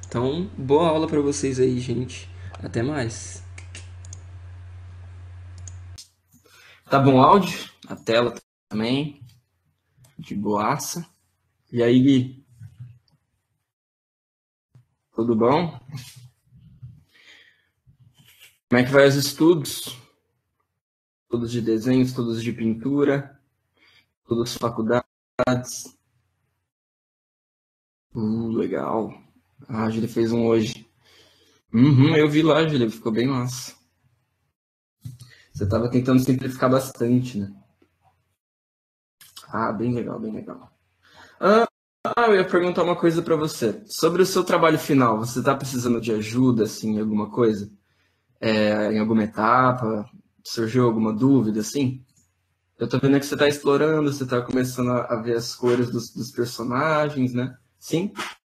Então, boa aula para vocês aí, gente. Até mais. Tá bom o áudio? A tela também, de boaça. E aí, Gui, tudo bom? Como é que vai os estudos? Estudos de desenho, estudos de pintura, estudos de faculdades. Legal. Ah, a Júlia fez um hoje. Eu vi lá, Júlia, ficou bem massa. Você tava tentando simplificar bastante, né? Ah, bem legal, bem legal. Eu ia perguntar uma coisa para você. Sobre o seu trabalho final, você tá precisando de ajuda, assim, em alguma coisa? Em alguma etapa? Surgiu alguma dúvida, assim? Eu tô vendo que você tá explorando, você tá começando a ver as cores dos personagens, né? Sim?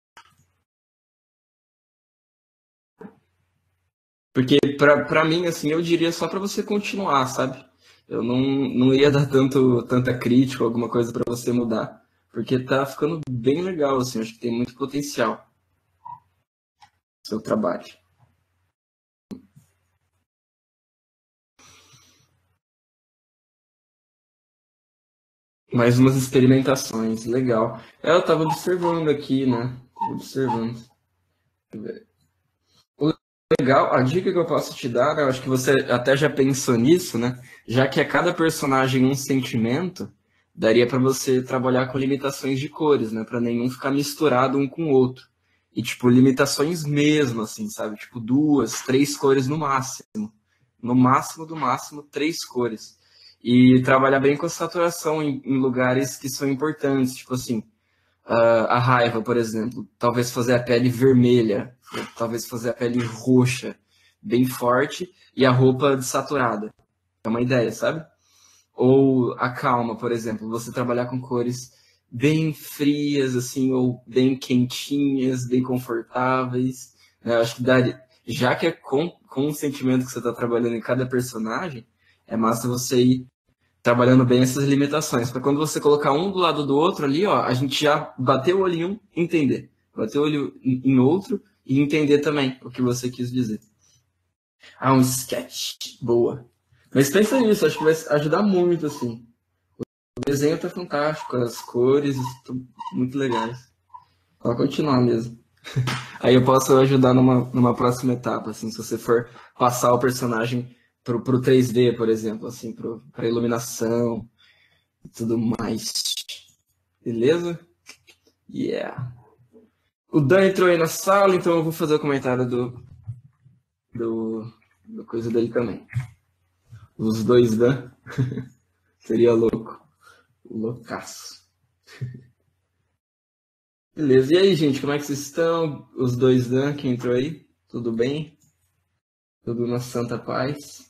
Porque pra mim, assim, eu diria só pra você continuar, sabe? Eu não ia dar tanta crítica ou alguma coisa pra você mudar. Porque tá ficando bem legal, assim, acho que tem muito potencial no seu trabalho. Mais umas experimentações, legal. Eu tava observando aqui, né? Observando. O legal, a dica que eu posso te dar, eu acho que você até já pensou nisso, né? Já que a cada personagem um sentimento, daria para você trabalhar com limitações de cores, né? Para nenhum ficar misturado um com o outro. E, tipo, limitações mesmo, assim, sabe? Tipo, duas, três cores no máximo. No máximo do máximo, três cores. E trabalhar bem com a saturação em lugares que são importantes, tipo assim, a raiva, por exemplo. Talvez fazer a pele vermelha, talvez fazer a pele roxa, bem forte, e a roupa desaturada. É uma ideia, sabe? Ou a calma, por exemplo, você trabalhar com cores bem frias, assim, ou bem quentinhas, bem confortáveis. Né? Eu acho que daria, já que é com o sentimento que você está trabalhando em cada personagem, é massa você ir trabalhando bem essas limitações. Para quando você colocar um do lado do outro ali, ó, a gente já bateu o olho em um, entender. Bateu o olho em outro e entender também o que você quis dizer. Ah, um sketch. Boa. Mas pensa nisso, acho que vai ajudar muito, assim. O desenho tá fantástico, as cores estão muito legais. Pode continuar mesmo. Aí eu posso ajudar numa próxima etapa, assim, se você for passar o personagem pro 3D, por exemplo, assim, pra iluminação e tudo mais. Beleza? Yeah. O Dan entrou aí na sala, então eu vou fazer o comentário do, do coisa dele também. Os dois Dan. Seria louco. Loucaço. Beleza. E aí, gente, como é que vocês estão? Os dois Dan que entrou aí? Tudo bem? Tudo na santa paz?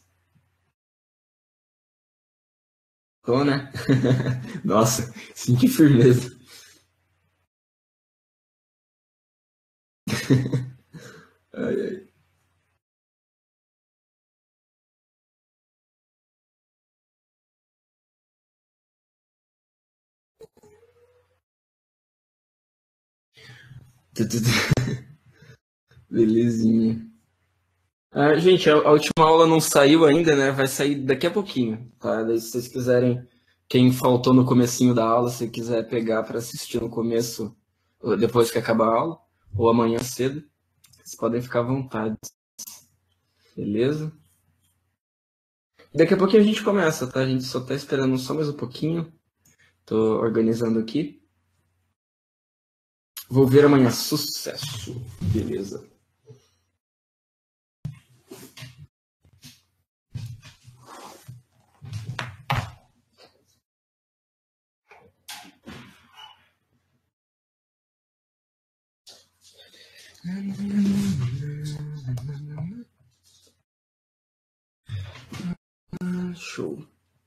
Tô, né? Nossa, senti firmeza. Ai, ai. Belezinha. Ah, gente, a última aula não saiu ainda, né? Vai sair daqui a pouquinho, tá? Daí, se vocês quiserem, quem faltou no comecinho da aula, se quiser pegar para assistir no começo, ou depois que acabar a aula, ou amanhã cedo, vocês podem ficar à vontade, beleza? Daqui a pouquinho a gente começa, tá? A gente só tá esperando só mais um pouquinho. Tô organizando aqui. Vou ver amanhã. Sucesso. Beleza. Show.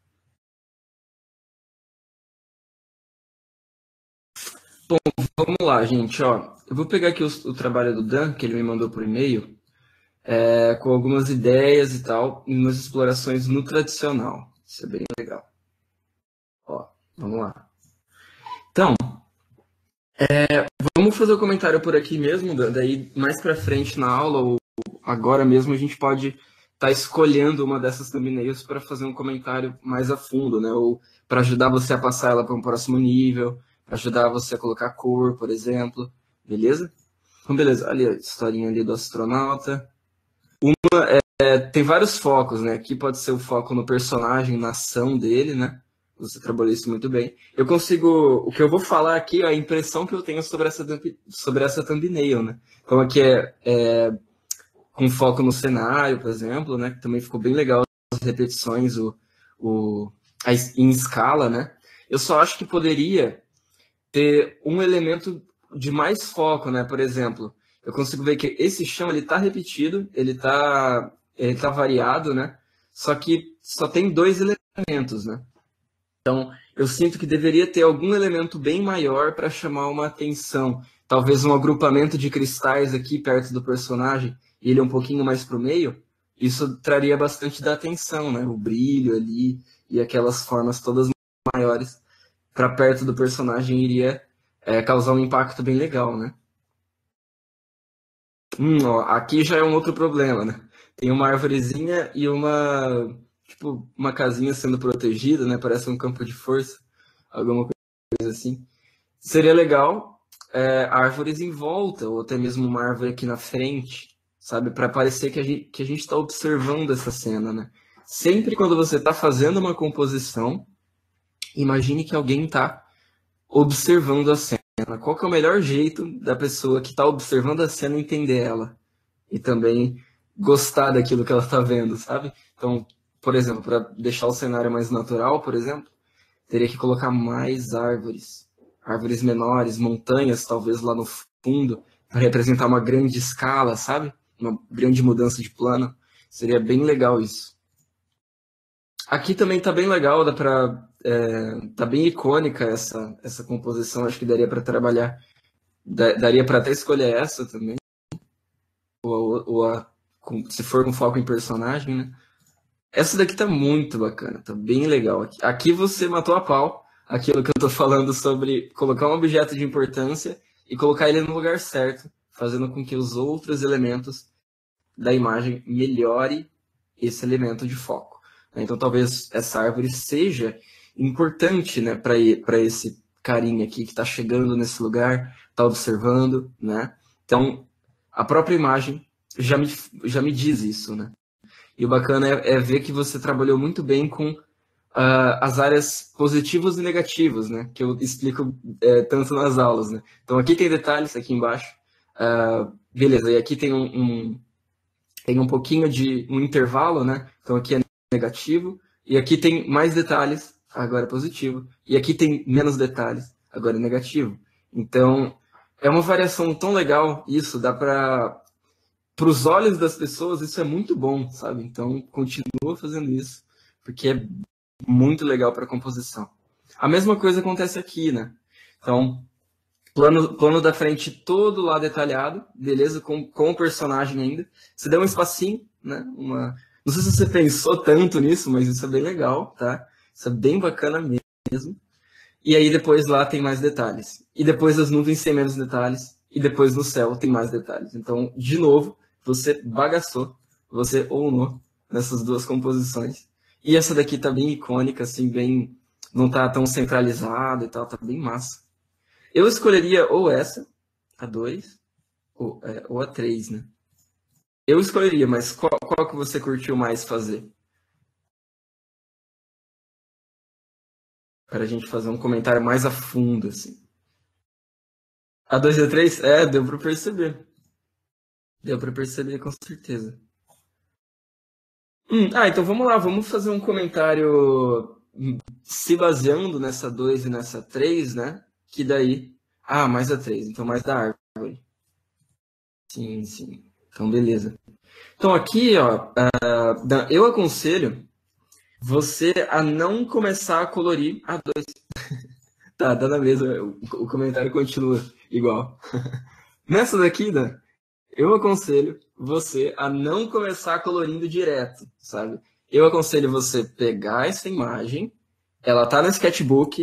Vamos lá, gente, ó. Eu vou pegar aqui o trabalho do Dan, que ele me mandou por e-mail, com algumas ideias e tal, e umas explorações no tradicional. Isso é bem legal. Ó, vamos lá. Então, Vamos fazer o comentário por aqui mesmo, daí mais pra frente na aula, ou agora mesmo, a gente pode estar escolhendo uma dessas thumbnails para fazer um comentário mais a fundo, né? Ou para ajudar você a passar ela para um próximo nível, para ajudar você a colocar cor, por exemplo, beleza? Então, beleza, ali a historinha ali do astronauta. Tem vários focos, né? Aqui pode ser o foco no personagem, na ação dele, né? Você trabalhou isso muito bem. Eu consigo. O que eu vou falar aqui é a impressão que eu tenho sobre essa thumbnail, né? Então aqui é com foco no cenário, por exemplo, né? Que também ficou bem legal as repetições em escala, né? Eu só acho que poderia ter um elemento de mais foco, né? Por exemplo, eu consigo ver que esse chão ele tá repetido, ele tá variado, né? Só que só tem dois elementos, né? Então, eu sinto que deveria ter algum elemento bem maior para chamar uma atenção. Talvez um agrupamento de cristais aqui perto do personagem, e ele um pouquinho mais para o meio. Isso traria bastante da atenção, né? O brilho ali e aquelas formas todas maiores para perto do personagem iria causar um impacto bem legal, né? Ó, aqui já é um outro problema, né? Tem uma árvorezinha e tipo, uma casinha sendo protegida, né? Parece um campo de força, alguma coisa assim. Seria legal árvores em volta, ou até mesmo uma árvore aqui na frente, sabe? Para parecer que a gente está observando essa cena, né? Sempre quando você está fazendo uma composição, imagine que alguém está observando a cena. Qual que é o melhor jeito da pessoa que está observando a cena entender ela? E também gostar daquilo que ela está vendo, sabe? Então, por exemplo, para deixar o cenário mais natural, por exemplo, teria que colocar mais árvores. Árvores menores, montanhas, talvez lá no fundo, para representar uma grande escala, sabe? Uma grande mudança de plano. Seria bem legal isso. Aqui também tá bem legal, dá pra. Tá bem icônica essa composição, acho que daria para trabalhar. Daria para até escolher essa também, se for com foco em personagem, né? Essa daqui tá muito bacana, tá bem legal. Aqui você matou a pau aquilo que eu tô falando sobre colocar um objeto de importância e colocar ele no lugar certo, fazendo com que os outros elementos da imagem melhore esse elemento de foco. Então talvez essa árvore seja importante, né, para esse carinha aqui que está chegando nesse lugar, está observando, né? Então a própria imagem já me diz isso, né? E o bacana é ver que você trabalhou muito bem com as áreas positivas e negativas, né? Que eu explico tanto nas aulas, né? Então aqui tem detalhes, aqui embaixo. Beleza, e aqui tem um pouquinho de um intervalo, né? Então aqui é negativo, e aqui tem mais detalhes, agora é positivo, e aqui tem menos detalhes, agora é negativo. Então é uma variação tão legal, isso dá para os olhos das pessoas, isso é muito bom, sabe? Então continua fazendo isso, porque é muito legal para a composição. A mesma coisa acontece aqui, né? Então plano da frente todo lá detalhado, beleza? Com o personagem ainda. Você deu um espacinho, né? Não sei se você pensou tanto nisso, mas isso é bem legal, tá? Isso é bem bacana mesmo. E aí depois lá tem mais detalhes. E depois as nuvens tem menos detalhes. E depois no céu tem mais detalhes. Então, de novo, você bagaçou, você ounou nessas duas composições. E essa daqui tá bem icônica, assim, bem... Não tá tão centralizada e tal, tá bem massa. Eu escolheria ou essa, a 2, ou a 3, né? Eu escolheria, mas qual que você curtiu mais fazer? Para a gente fazer um comentário mais a fundo, assim. A 2 e a 3? Deu para perceber. Deu para perceber, com certeza. Então vamos lá, vamos fazer um comentário se baseando nessa 2 e nessa 3, né? Que daí... mais a 3, então mais da árvore. Sim, sim. Então, beleza. Então aqui, ó, eu aconselho você a não começar a colorir a 2. Tá, dá na mesma, o comentário continua igual. Nessa daqui, né, eu aconselho você a não começar colorindo direto, sabe? Eu aconselho você pegar essa imagem, ela tá no sketchbook,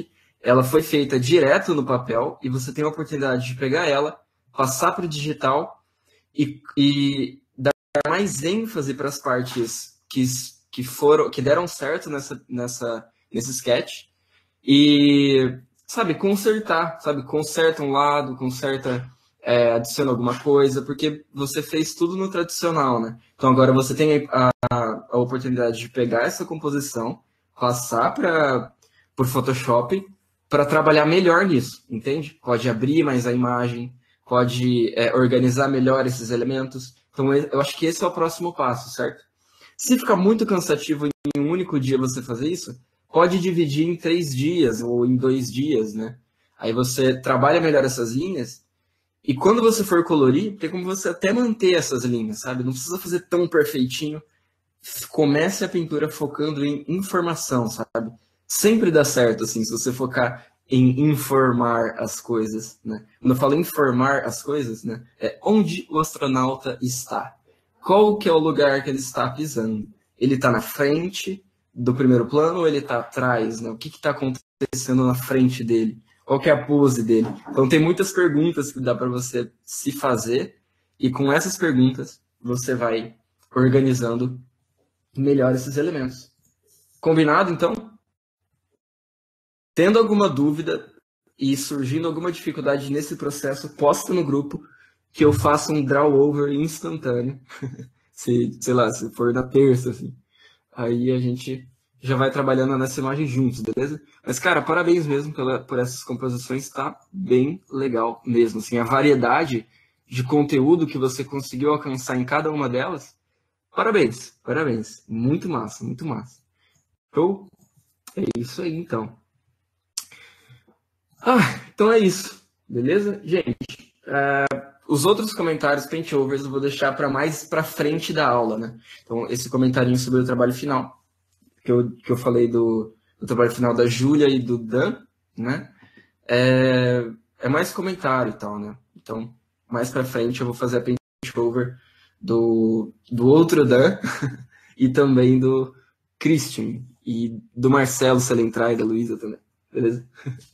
ela foi feita direto no papel e você tem a oportunidade de pegar ela, passar para o digital e dar mais ênfase para as partes que deram certo nesse sketch e, sabe, consertar, sabe, conserta um lado, conserta, adiciona alguma coisa, porque você fez tudo no tradicional, né? Então agora você tem a oportunidade de pegar essa composição, passar para o Photoshop para trabalhar melhor nisso, entende? Pode abrir mais a imagem, pode organizar melhor esses elementos. Então eu acho que esse é o próximo passo, certo? Se ficar muito cansativo em um único dia você fazer isso, pode dividir em 3 dias ou em 2 dias, né? Aí você trabalha melhor essas linhas e quando você for colorir, tem como você até manter essas linhas, sabe? Não precisa fazer tão perfeitinho. Comece a pintura focando em informação, sabe? Sempre dá certo, assim, se você focar em informar as coisas, né? Quando eu falo informar as coisas, né? É onde o astronauta está. Qual que é o lugar que ele está pisando? Ele está na frente do primeiro plano ou ele está atrás, né? O que está acontecendo na frente dele? Qual que é a pose dele? Então tem muitas perguntas que dá para você se fazer e com essas perguntas você vai organizando melhor esses elementos. Combinado, então? Tendo alguma dúvida e surgindo alguma dificuldade nesse processo, posta no grupo que eu faço um draw over instantâneo. Sei lá, se for na terça, assim. Aí a gente já vai trabalhando nessa imagem juntos, beleza? Mas, cara, parabéns mesmo por essas composições, tá bem legal mesmo. Assim, a variedade de conteúdo que você conseguiu alcançar em cada uma delas, parabéns, parabéns. Muito massa, muito massa. Show? É isso aí, então. Então é isso, beleza? Gente, os outros comentários, paintovers, eu vou deixar para mais para frente da aula, né? Então, esse comentarinho sobre o trabalho final, que eu falei do trabalho final da Júlia e do Dan, né? É mais comentário e tal, né? Então, mais para frente eu vou fazer a paintover do outro Dan e também do Christian e do Marcelo, se ele entrar, e da Luísa também, beleza?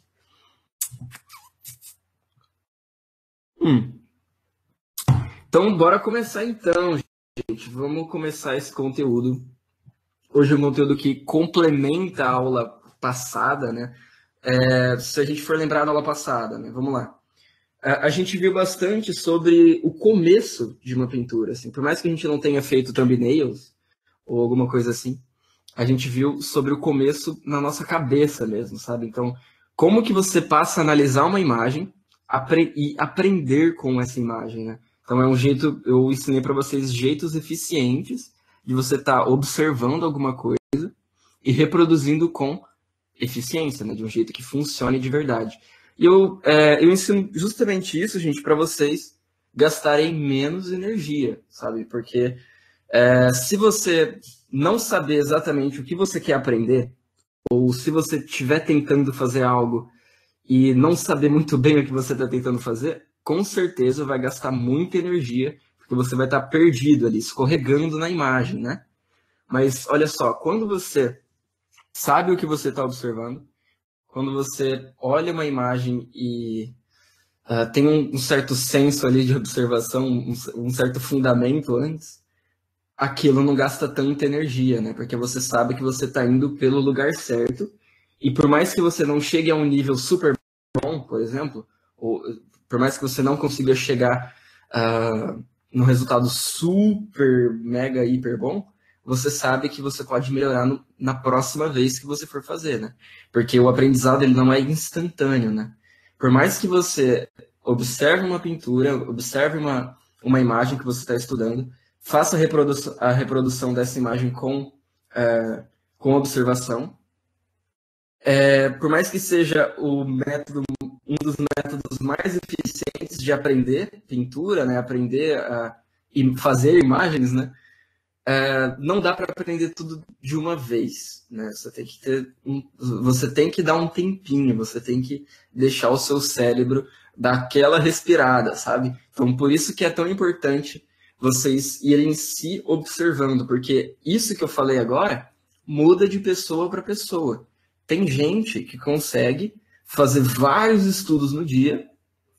Então, bora começar então, gente. Vamos começar esse conteúdo. Hoje é um conteúdo que complementa a aula passada, né? Se a gente for lembrar da aula passada, né? Vamos lá. A gente viu bastante sobre o começo de uma pintura, assim. Por mais que a gente não tenha feito thumbnails ou alguma coisa assim, a gente viu sobre o começo na nossa cabeça mesmo, sabe? Então, como que você passa a analisar uma imagem e aprender com essa imagem, né? Então, eu ensinei para vocês jeitos eficientes de você estar observando alguma coisa e reproduzindo com eficiência, né? De um jeito que funcione de verdade. E eu ensino justamente isso, gente, para vocês gastarem menos energia, sabe? Porque se você não saber exatamente o que você quer aprender, ou se você estiver tentando fazer algo e não saber muito bem o que você está tentando fazer, com certeza vai gastar muita energia, porque você vai estar perdido ali, escorregando na imagem, né? Mas olha só, quando você sabe o que você está observando, quando você olha uma imagem e tem um certo senso ali de observação, um certo fundamento antes, aquilo não gasta tanta energia, né? Porque você sabe que você está indo pelo lugar certo. E por mais que você não chegue a um nível super bom, por exemplo, ou por mais que você não consiga chegar num resultado super, mega, hiper bom, você sabe que você pode melhorar na próxima vez que você for fazer, né? Porque o aprendizado ele não é instantâneo, né? Por mais que você observe uma pintura, observe uma imagem que você está estudando, faça a reprodução dessa imagem com observação. Por mais que seja um dos métodos mais eficientes de aprender pintura, né, aprender a fazer imagens, né, não dá para aprender tudo de uma vez, né? Você tem que dar um tempinho, você tem que deixar o seu cérebro dar aquela respirada, sabe? Então, por isso que é tão importante vocês irem se observando, porque isso que eu falei agora muda de pessoa para pessoa. Tem gente que consegue fazer vários estudos no dia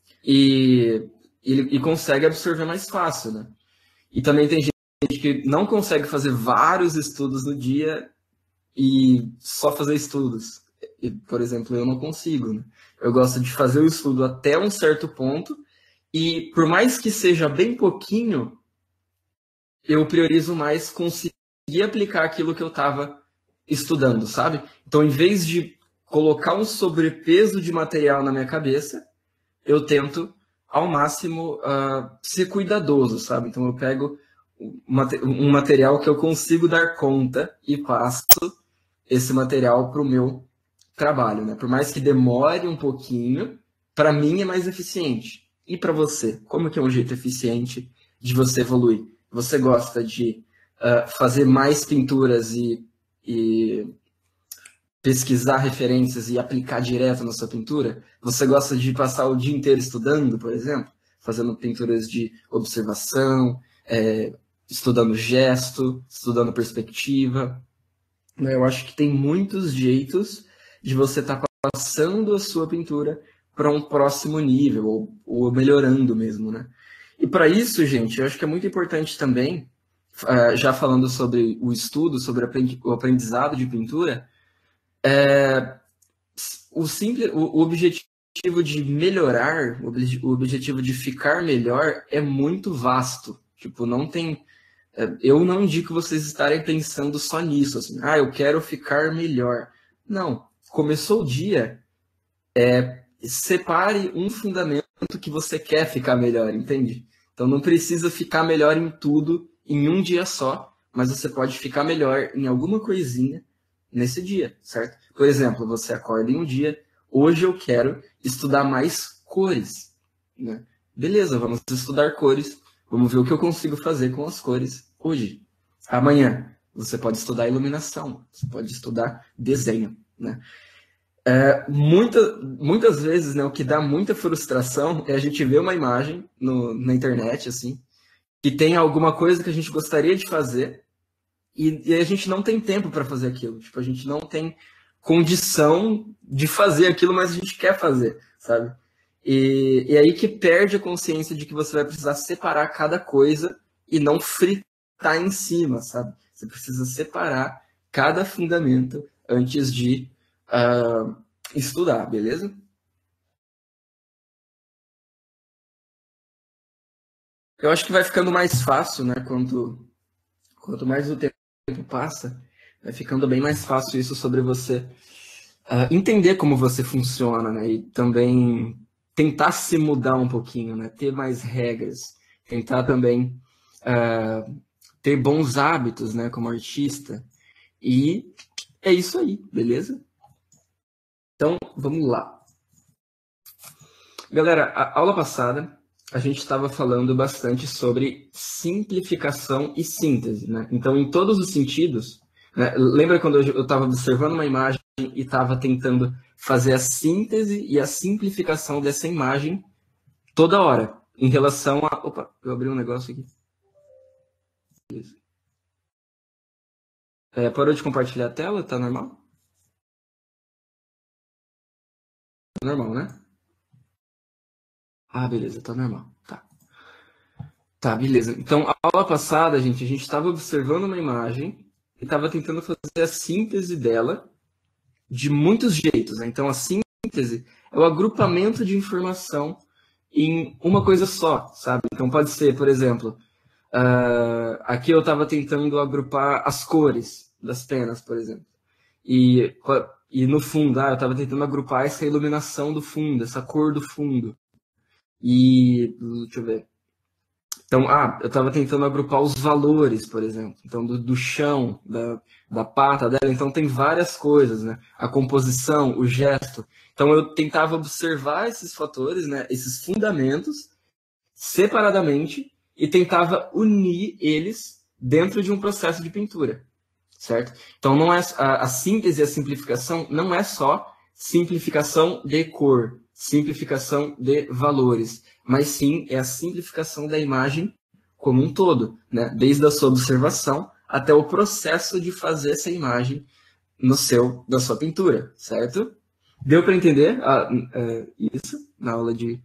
e consegue absorver mais fácil, né? E também tem gente que não consegue fazer vários estudos no dia e só fazer estudos. E, por exemplo, eu não consigo, né? Eu gosto de fazer o estudo até um certo ponto e, por mais que seja bem pouquinho, eu priorizo mais conseguir aplicar aquilo que eu estava estudando, sabe? Então, em vez de colocar um sobrepeso de material na minha cabeça, eu tento, ao máximo, ser cuidadoso, sabe? Então, eu pego um material que eu consigo dar conta e passo esse material para o meu trabalho, né? Por mais que demore um pouquinho, para mim é mais eficiente. E para você, como que é um jeito eficiente de você evoluir? Você gosta de fazer mais pinturas e pesquisar referências e aplicar direto na sua pintura? Você gosta de passar o dia inteiro estudando, por exemplo? Fazendo pinturas de observação, estudando gesto, estudando perspectiva. Eu acho que tem muitos jeitos de você estar passando a sua pintura para um próximo nível, ou melhorando mesmo, né? E para isso, gente, eu acho que é muito importante também, já falando sobre o estudo, sobre o aprendizado de pintura, o objetivo de melhorar, o objetivo de ficar melhor é muito vasto. Tipo, não tem... Eu não indico vocês estarem pensando só nisso, assim, eu quero ficar melhor. Não, começou o dia, separe um fundamento que você quer ficar melhor, entende? Então não precisa ficar melhor em tudo em um dia só, mas você pode ficar melhor em alguma coisinha nesse dia, certo? Por exemplo, você acorda em um dia, hoje eu quero estudar mais cores, né? Beleza, vamos estudar cores, vamos ver o que eu consigo fazer com as cores hoje. Amanhã, você pode estudar iluminação, você pode estudar desenho, né? Muitas vezes, né, o que dá muita frustração é a gente ver uma imagem na internet, assim, que tem alguma coisa que a gente gostaria de fazer e a gente não tem tempo para fazer aquilo. Tipo, a gente não tem condição de fazer aquilo, mas a gente quer fazer, sabe? E aí que perde a consciência de que você vai precisar separar cada coisa e não fritar em cima, sabe? Você precisa separar cada fundamento antes de estudar, beleza? Eu acho que vai ficando mais fácil, né? Quanto mais o tempo passa, vai ficando bem mais fácil isso sobre você entender como você funciona, né? E também tentar se mudar um pouquinho, né? Ter mais regras, tentar também ter bons hábitos, né? Como artista. E é isso aí, beleza? Então, vamos lá. Galera, a aula passada a gente estava falando bastante sobre simplificação e síntese, né? Então, em todos os sentidos, né? Lembra quando eu estava observando uma imagem e estava tentando fazer a síntese e a simplificação dessa imagem toda hora, em relação a... Opa, eu abri um negócio aqui. Parou de compartilhar a tela? Tá normal? Tá normal, né? Beleza, tá normal. Tá, beleza. Então, a aula passada, gente, a gente estava observando uma imagem e estava tentando fazer a síntese dela de muitos jeitos, né? Então, a síntese é o agrupamento de informação em uma coisa só, sabe? Então, pode ser, por exemplo, aqui eu estava tentando agrupar as cores das penas, por exemplo. E no fundo, eu estava tentando agrupar essa iluminação do fundo, essa cor do fundo. E, deixa eu ver. Então, eu estava tentando agrupar os valores, por exemplo. Então, do chão, da pata dela. Então, tem várias coisas, né? A composição, o gesto. Então, eu tentava observar esses fatores, né? Esses fundamentos, separadamente, e tentava unir eles dentro de um processo de pintura, certo? Então, não é a síntese e a simplificação não é só simplificação de cor, simplificação de valores, mas sim é a simplificação da imagem como um todo, né? Desde a sua observação até o processo de fazer essa imagem na sua pintura, certo? Deu para entender isso na aula de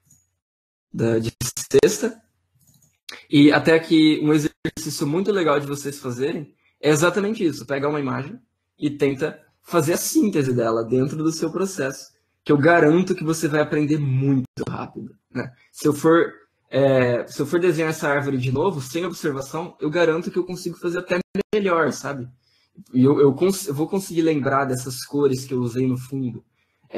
sexta? E até que um exercício muito legal de vocês fazerem é exatamente isso. Pegar uma imagem e tenta fazer a síntese dela dentro do seu processo, que eu garanto que você vai aprender muito rápido, né? Se eu for desenhar essa árvore de novo, sem observação, eu garanto que eu consigo fazer até melhor, sabe? E eu vou conseguir lembrar dessas cores que eu usei no fundo.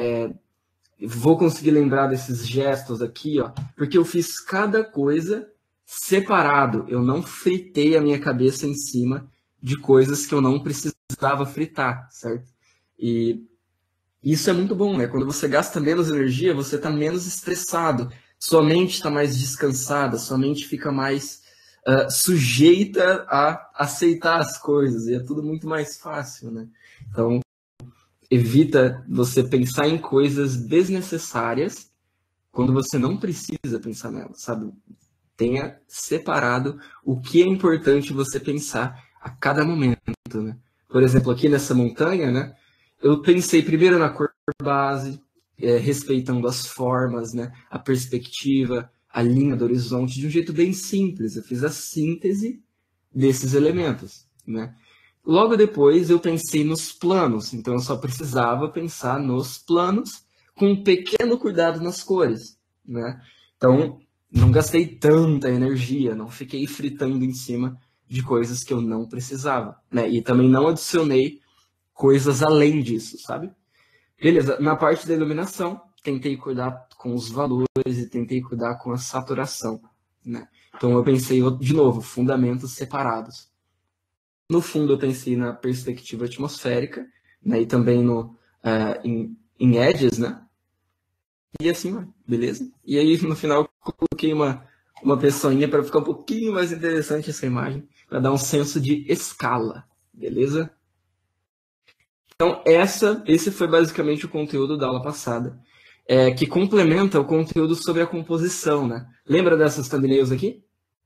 Vou conseguir lembrar desses gestos aqui, ó, porque eu fiz cada coisa separado. Eu não fritei a minha cabeça em cima de coisas que eu não precisava fritar, certo? E isso é muito bom, né? Quando você gasta menos energia, você está menos estressado, sua mente está mais descansada, sua mente fica mais sujeita a aceitar as coisas, e é tudo muito mais fácil, né? Então, evita você pensar em coisas desnecessárias quando você não precisa pensar nelas, sabe? Tenha separado o que é importante você pensar a cada momento, né? Por exemplo, aqui nessa montanha, né? Eu pensei primeiro na cor base, respeitando as formas, né? A perspectiva, a linha do horizonte, de um jeito bem simples. Eu fiz a síntese desses elementos, né? Logo depois eu pensei nos planos, então eu só precisava pensar nos planos com um pequeno cuidado nas cores, né? Então, não gastei tanta energia, não fiquei fritando em cima de coisas que eu não precisava, né? E também não adicionei coisas além disso, sabe? Beleza, na parte da iluminação, tentei cuidar com os valores e tentei cuidar com a saturação, né? Então eu pensei, de novo, fundamentos separados. No fundo, eu pensei na perspectiva atmosférica, né? E também em edges, né? E assim, beleza? E aí, no final, eu coloquei uma pessoinha para ficar um pouquinho mais interessante essa imagem, para dar um senso de escala, beleza? Então, esse foi basicamente o conteúdo da aula passada, que complementa o conteúdo sobre a composição, né? Lembra dessas thumbnails aqui?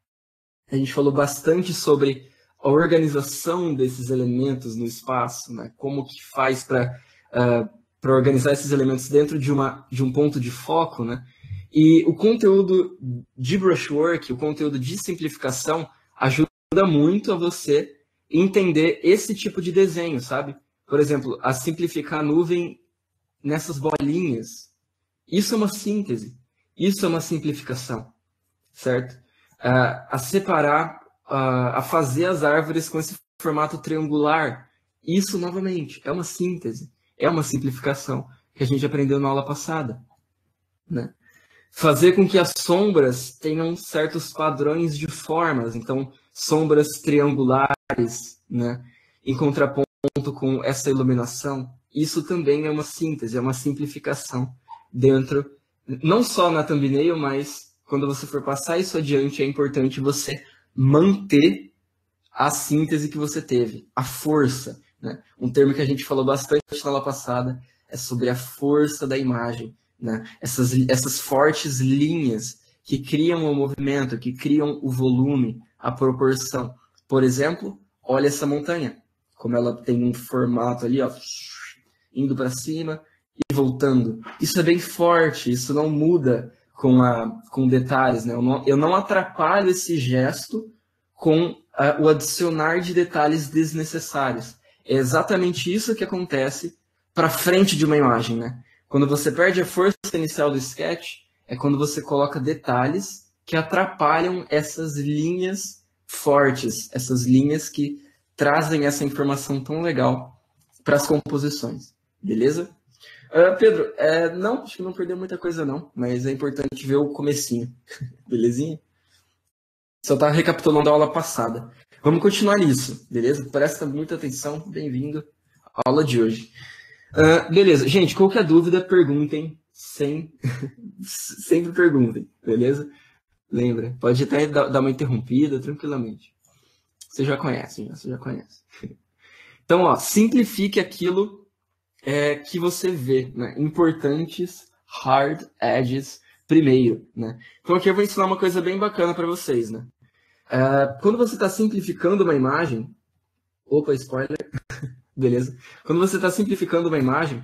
A gente falou bastante sobre a organização desses elementos no espaço, né? Como que faz para organizar esses elementos dentro de um ponto de foco, né? E o conteúdo de brushwork, o conteúdo de simplificação, ajuda muito a você entender esse tipo de desenho, sabe? Por exemplo, a simplificar a nuvem nessas bolinhas. Isso é uma síntese. Isso é uma simplificação, certo? A separar, a fazer as árvores com esse formato triangular. Isso, novamente, é uma síntese. É uma simplificação que a gente aprendeu na aula passada, né? Fazer com que as sombras tenham certos padrões de formas. Então, sombras triangulares, né? Em contraponto com essa iluminação, isso também é uma síntese, é uma simplificação dentro, não só na thumbnail, mas quando você for passar isso adiante, é importante você manter a síntese que você teve, a força, né? Um termo que a gente falou bastante na aula passada é sobre a força da imagem, né? Essas fortes linhas que criam o movimento, que criam o volume, a proporção. Por exemplo, olha essa montanha, como ela tem um formato ali, ó, indo para cima e voltando. Isso é bem forte, isso não muda com detalhes, né? Eu não atrapalho esse gesto com o adicionar de detalhes desnecessários. É exatamente isso que acontece para frente de uma imagem, né? Quando você perde a força inicial do sketch, é quando você coloca detalhes que atrapalham essas linhas fortes, essas linhas que trazem essa informação tão legal para as composições, beleza? Pedro, não, acho que não perdeu muita coisa não, mas é importante ver o comecinho, belezinha? Só tá recapitulando a aula passada. Vamos continuar nisso, beleza? Presta muita atenção, bem-vindo à aula de hoje. Beleza, gente, qualquer dúvida, perguntem, sempre perguntem, beleza? Lembra, pode até dar uma interrompida tranquilamente. Você já conhece, você já conhece. Então, ó, simplifique aquilo que você vê, né? Importantes hard edges primeiro, né? Então aqui eu vou ensinar uma coisa bem bacana para vocês, né? Quando você está simplificando uma imagem, opa, spoiler, beleza? Quando você está simplificando uma imagem,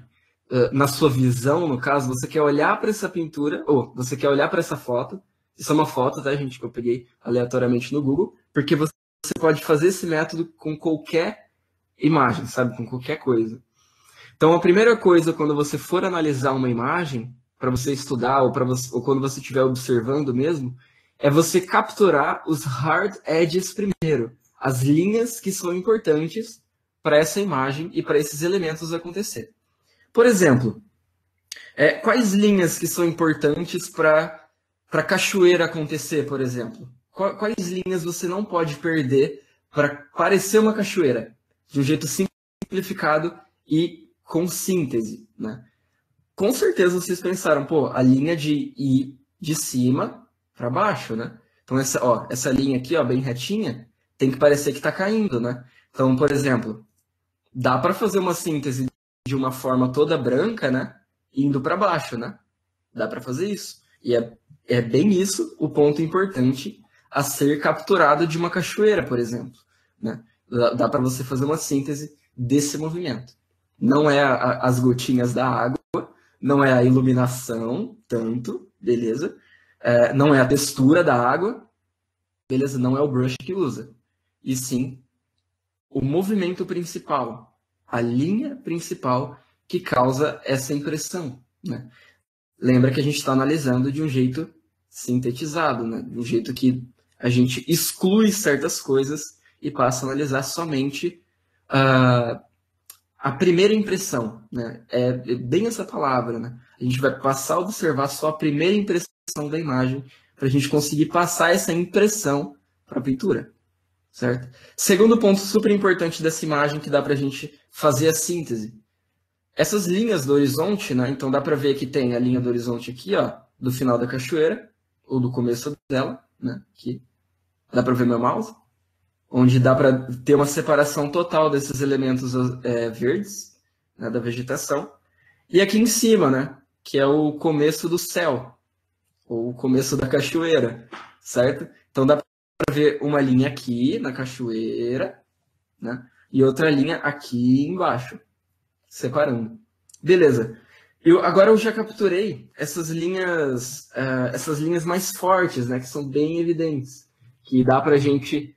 na sua visão, no caso, você quer olhar para essa pintura, ou você quer olhar para essa foto. Isso é uma foto, tá, gente, que eu peguei aleatoriamente no Google, porque você pode fazer esse método com qualquer imagem, sabe? Com qualquer coisa. Então, a primeira coisa, quando você for analisar uma imagem, para você estudar, ou quando você estiver observando mesmo, é você capturar os hard edges primeiro, as linhas que são importantes para essa imagem e para esses elementos acontecer. Por exemplo, quais linhas que são importantes para a cachoeira acontecer, por exemplo? Quais linhas você não pode perder para parecer uma cachoeira? De um jeito simplificado e com síntese, né? Com certeza vocês pensaram, pô, a linha de ir de cima para baixo, né? Então essa linha aqui, ó, bem retinha, tem que parecer que está caindo, né? Então, por exemplo, dá para fazer uma síntese de uma forma toda branca, né? Indo para baixo, né? Dá para fazer isso. E é bem isso o ponto importante a ser capturado de uma cachoeira, por exemplo, né? Dá para você fazer uma síntese desse movimento. Não é as gotinhas da água, não é a iluminação, tanto, beleza? Não é a textura da água, beleza? Não é o brush que usa. E sim o movimento principal, a linha principal que causa essa impressão, né? Lembra que a gente está analisando de um jeito sintetizado, né? De um jeito que a gente exclui certas coisas e passa a analisar somente a primeira impressão, né? É bem essa palavra, né? A gente vai passar a observar só a primeira impressão da imagem para a gente conseguir passar essa impressão para a pintura, certo? Segundo ponto super importante dessa imagem que dá para a gente fazer a síntese. Essas linhas do horizonte, né? Então dá para ver que tem a linha do horizonte aqui, ó, do final da cachoeira, ou do começo dela, né? Aqui. Dá para ver meu mouse? Onde dá para ter uma separação total desses elementos verdes, né, da vegetação. E aqui em cima, né? Que é o começo do céu, ou o começo da cachoeira, certo? Então dá para ver uma linha aqui na cachoeira, né? E outra linha aqui embaixo, separando. Beleza. Agora eu já capturei essas linhas mais fortes, né? Que são bem evidentes, que dá para a gente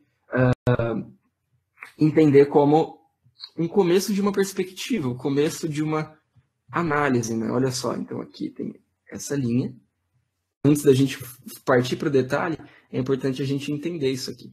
entender como um começo de uma perspectiva, o começo de uma análise, né? Olha só, então aqui tem essa linha. Antes da gente partir para o detalhe, é importante a gente entender isso aqui.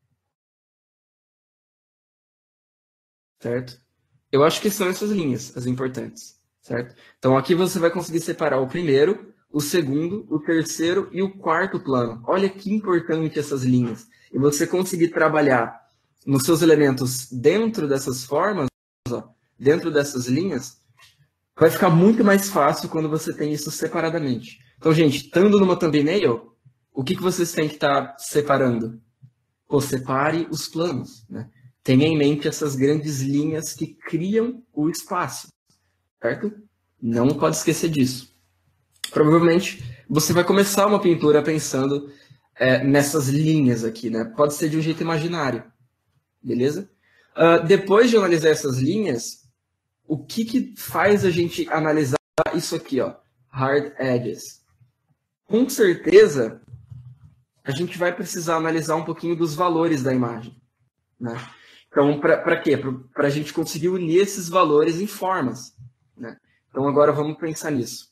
Certo? Eu acho que são essas linhas as importantes, certo? Então aqui você vai conseguir separar o primeiro, o segundo, o terceiro e o quarto plano. Olha que importante essas linhas. E você conseguir trabalhar nos seus elementos dentro dessas formas, ó, dentro dessas linhas, vai ficar muito mais fácil quando você tem isso separadamente. Então, gente, estando numa thumbnail, o que vocês têm que estar separando? Pô, separe os planos, né? Tenha em mente essas grandes linhas que criam o espaço, certo? Não pode esquecer disso. Provavelmente você vai começar uma pintura pensando nessas linhas aqui, né? Pode ser de um jeito imaginário, beleza? Depois de analisar essas linhas, o que faz a gente analisar isso aqui, ó? Hard edges. Com certeza, a gente vai precisar analisar um pouquinho dos valores da imagem, né? Então, para quê? Para a gente conseguir unir esses valores em formas, né? Então, agora vamos pensar nisso.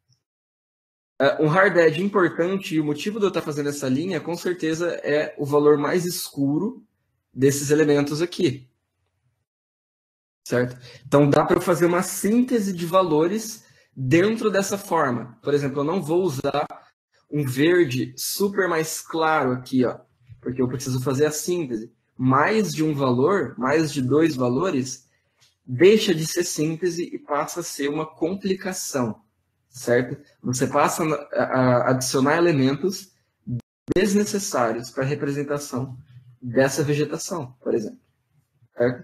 Um hard edge importante, e o motivo de eu estar fazendo essa linha, com certeza, é o valor mais escuro desses elementos aqui, certo? Então, dá para eu fazer uma síntese de valores dentro dessa forma. Por exemplo, eu não vou usar um verde super mais claro aqui, ó, porque eu preciso fazer a síntese. Mais de um valor, mais de dois valores, deixa de ser síntese e passa a ser uma complicação, certo? Você passa a adicionar elementos desnecessários para a representação dessa vegetação, por exemplo, certo?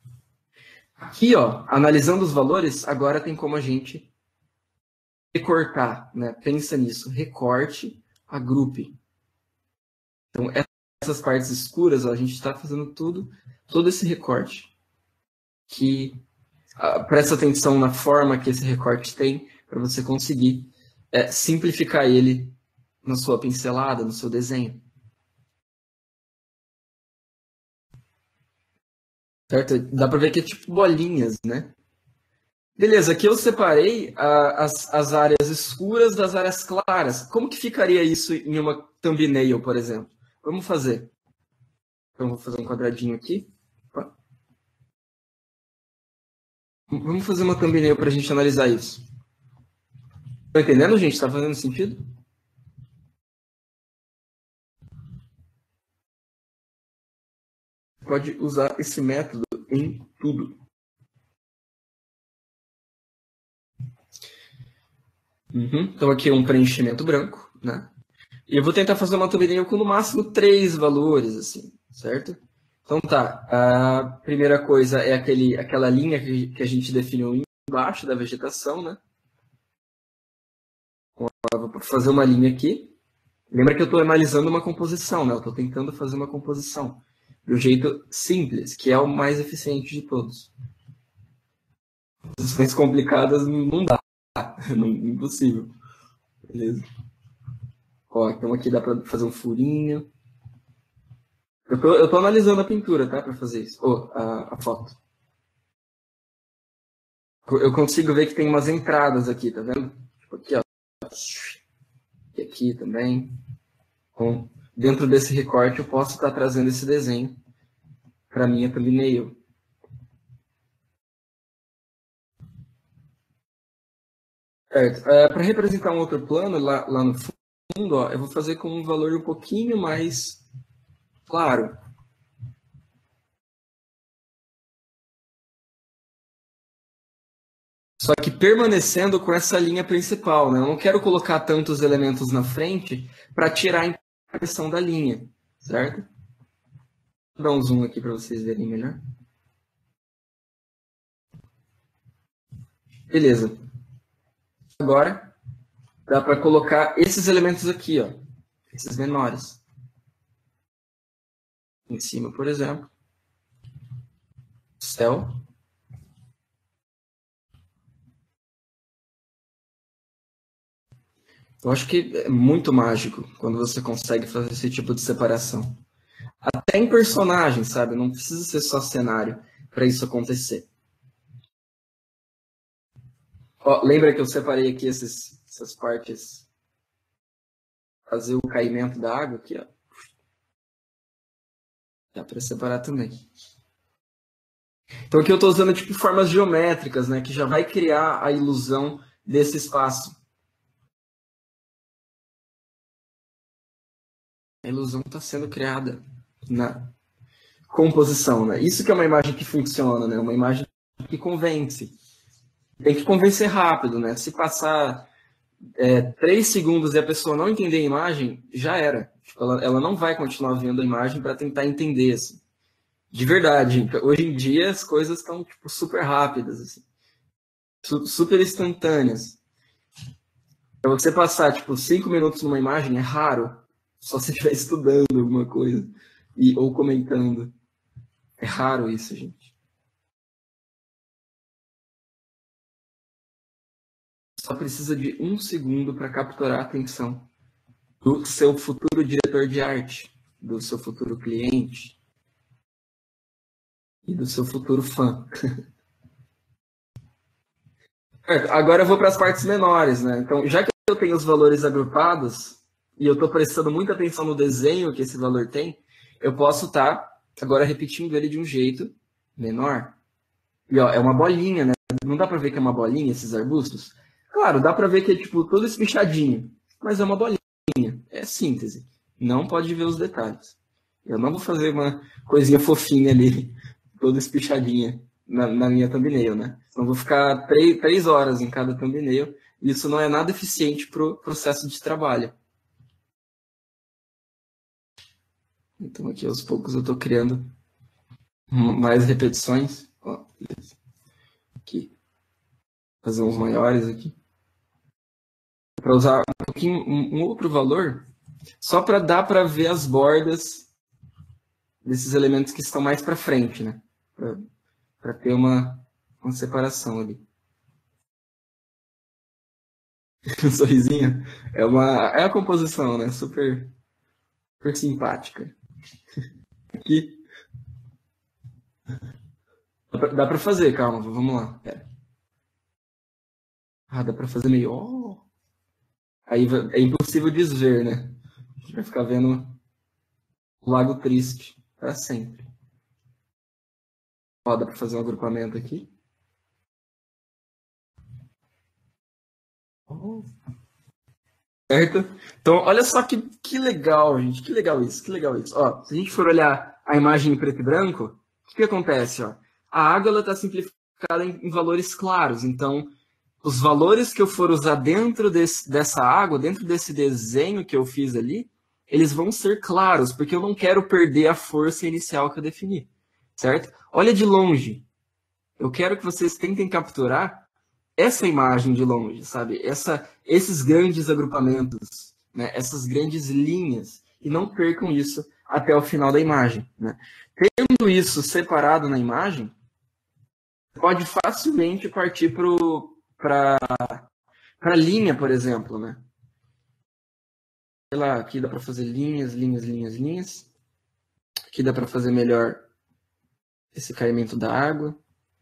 Aqui, ó, analisando os valores, agora tem como a gente recortar, né? Pensa nisso, recorte, agrupe. Então, essas partes escuras, ó, a gente está fazendo todo esse recorte que Presta atenção na forma que esse recorte tem para você conseguir simplificar ele na sua pincelada, no seu desenho. Certo? Dá para ver que é tipo bolinhas, né? Beleza, aqui eu separei as áreas escuras das áreas claras. Como que ficaria isso em uma thumbnail, por exemplo? Vamos fazer. Então, vou fazer um quadradinho aqui. Opa. Vamos fazer uma thumbnail para a gente analisar isso. Estão entendendo, gente? Está fazendo sentido? Pode usar esse método em tudo. Então, aqui é um preenchimento branco, né? E eu vou tentar fazer uma thumbnail com no máximo 3 valores, assim, certo? Então tá, a primeira coisa é aquela linha que a gente definiu embaixo da vegetação, né? Vou fazer uma linha aqui. Lembra que eu estou analisando uma composição, né? Eu estou tentando fazer uma composição de um jeito simples, que é o mais eficiente de todos. Composições complicadas não dá, impossível. Beleza? Ó, então aqui dá para fazer um furinho. Eu tô analisando a pintura, tá? Para fazer isso. A foto. Eu consigo ver que tem umas entradas aqui, tá vendo? Tipo aqui, ó. E aqui também. Então, dentro desse recorte, eu posso estar trazendo esse desenho para minha thumbnail. Certo. Para representar um outro plano lá no fundo, ó, eu vou fazer com um valor um pouquinho mais claro. Só que permanecendo com essa linha principal, né? Eu não quero colocar tantos elementos na frente para tirar a impressão da linha, certo? Vou dar um zoom aqui para vocês verem melhor. Beleza. Agora, dá para colocar esses elementos aqui, ó, esses menores. Em cima, por exemplo. Céu. Eu acho que é muito mágico quando você consegue fazer esse tipo de separação. Até em personagem, sabe? Não precisa ser só cenário para isso acontecer. Ó, lembra que eu separei aqui essas partes? Fazer o caimento da água aqui, ó. Dá para separar também. Então aqui eu estou usando tipo formas geométricas, né? Que já vai criar a ilusão desse espaço. A ilusão está sendo criada na composição, né? Isso que é uma imagem que funciona, né? Uma imagem que convence. Tem que convencer rápido, né? Se passar 3 segundos e a pessoa não entender a imagem, já era. Tipo, ela não vai continuar vendo a imagem para tentar entender, assim. De verdade. Hoje em dia as coisas estão tipo, super rápidas, assim. Super instantâneas. Para você passar tipo 5 minutos numa imagem é raro. Só se estiver estudando alguma coisa ou comentando. É raro isso, gente. Só precisa de 1 segundo para capturar a atenção do seu futuro diretor de arte, do seu futuro cliente e do seu futuro fã. Agora eu vou para as partes menores, né? Então, já que eu tenho os valores agrupados e eu estou prestando muita atenção no desenho que esse valor tem, eu posso estar agora repetindo ele de um jeito menor. E ó, é uma bolinha, né? Não dá para ver que é uma bolinha esses arbustos? Claro, dá para ver que é tipo todo espichadinho, mas é uma bolinha. É síntese. Não pode ver os detalhes. Eu não vou fazer uma coisinha fofinha ali, toda espichadinha na minha thumbnail, né? Então vou ficar 3 horas em cada thumbnail. E isso não é nada eficiente para o processo de trabalho. Então aqui aos poucos eu estou criando mais repetições. Ó, aqui. Fazer uns maiores aqui. Para usar um pouquinho um outro valor, só para dar para ver as bordas desses elementos que estão mais para frente, né? Para ter uma uma separação ali. Um sorrisinho. É a composição, né? Super, super simpática. Aqui. Dá pra fazer, calma, vamos lá. Pera. Ah, dá pra fazer meio. Oh. Aí é impossível desver, né? A gente vai ficar vendo o Lago Triste para sempre. Ó, dá para fazer um agrupamento aqui. Oh. Certo? Então, olha só que legal, gente. Que legal isso, que legal isso. Ó, se a gente for olhar a imagem em preto e branco, o que acontece? Ó? A água está simplificada em valores claros. Então, os valores que eu for usar dentro dessa água, dentro desse desenho que eu fiz ali, eles vão ser claros, porque eu não quero perder a força inicial que eu defini. Certo? Olha de longe. Eu quero que vocês tentem capturar essa imagem de longe, sabe? Esses grandes agrupamentos, né? Essas grandes linhas, e não percam isso até o final da imagem, né? Tendo isso separado na imagem, pode facilmente partir para a linha, por exemplo, né? Sei lá, aqui dá para fazer linhas, linhas, linhas, linhas. Aqui dá para fazer melhor esse caimento da água.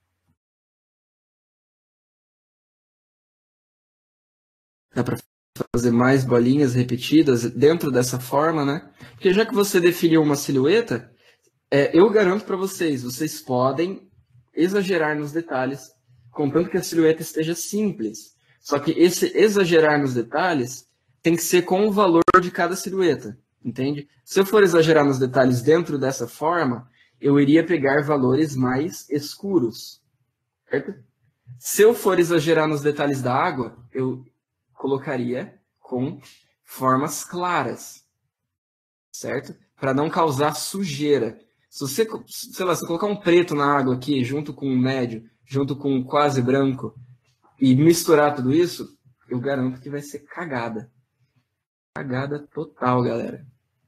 Dá para fazer mais bolinhas repetidas dentro dessa forma, né? Porque já que você definiu uma silhueta, eu garanto para vocês podem exagerar nos detalhes, contanto que a silhueta esteja simples. Só que esse exagerar nos detalhes tem que ser com o valor de cada silhueta, entende? Se eu for exagerar nos detalhes dentro dessa forma, eu iria pegar valores mais escuros, certo? Se eu for exagerar nos detalhes da água, eu colocaria com formas claras, certo? Para não causar sujeira. Se você, sei lá, se colocar um preto na água aqui, junto com um médio, junto com um quase branco, e misturar tudo isso, eu garanto que vai ser cagada. Cagada total, galera.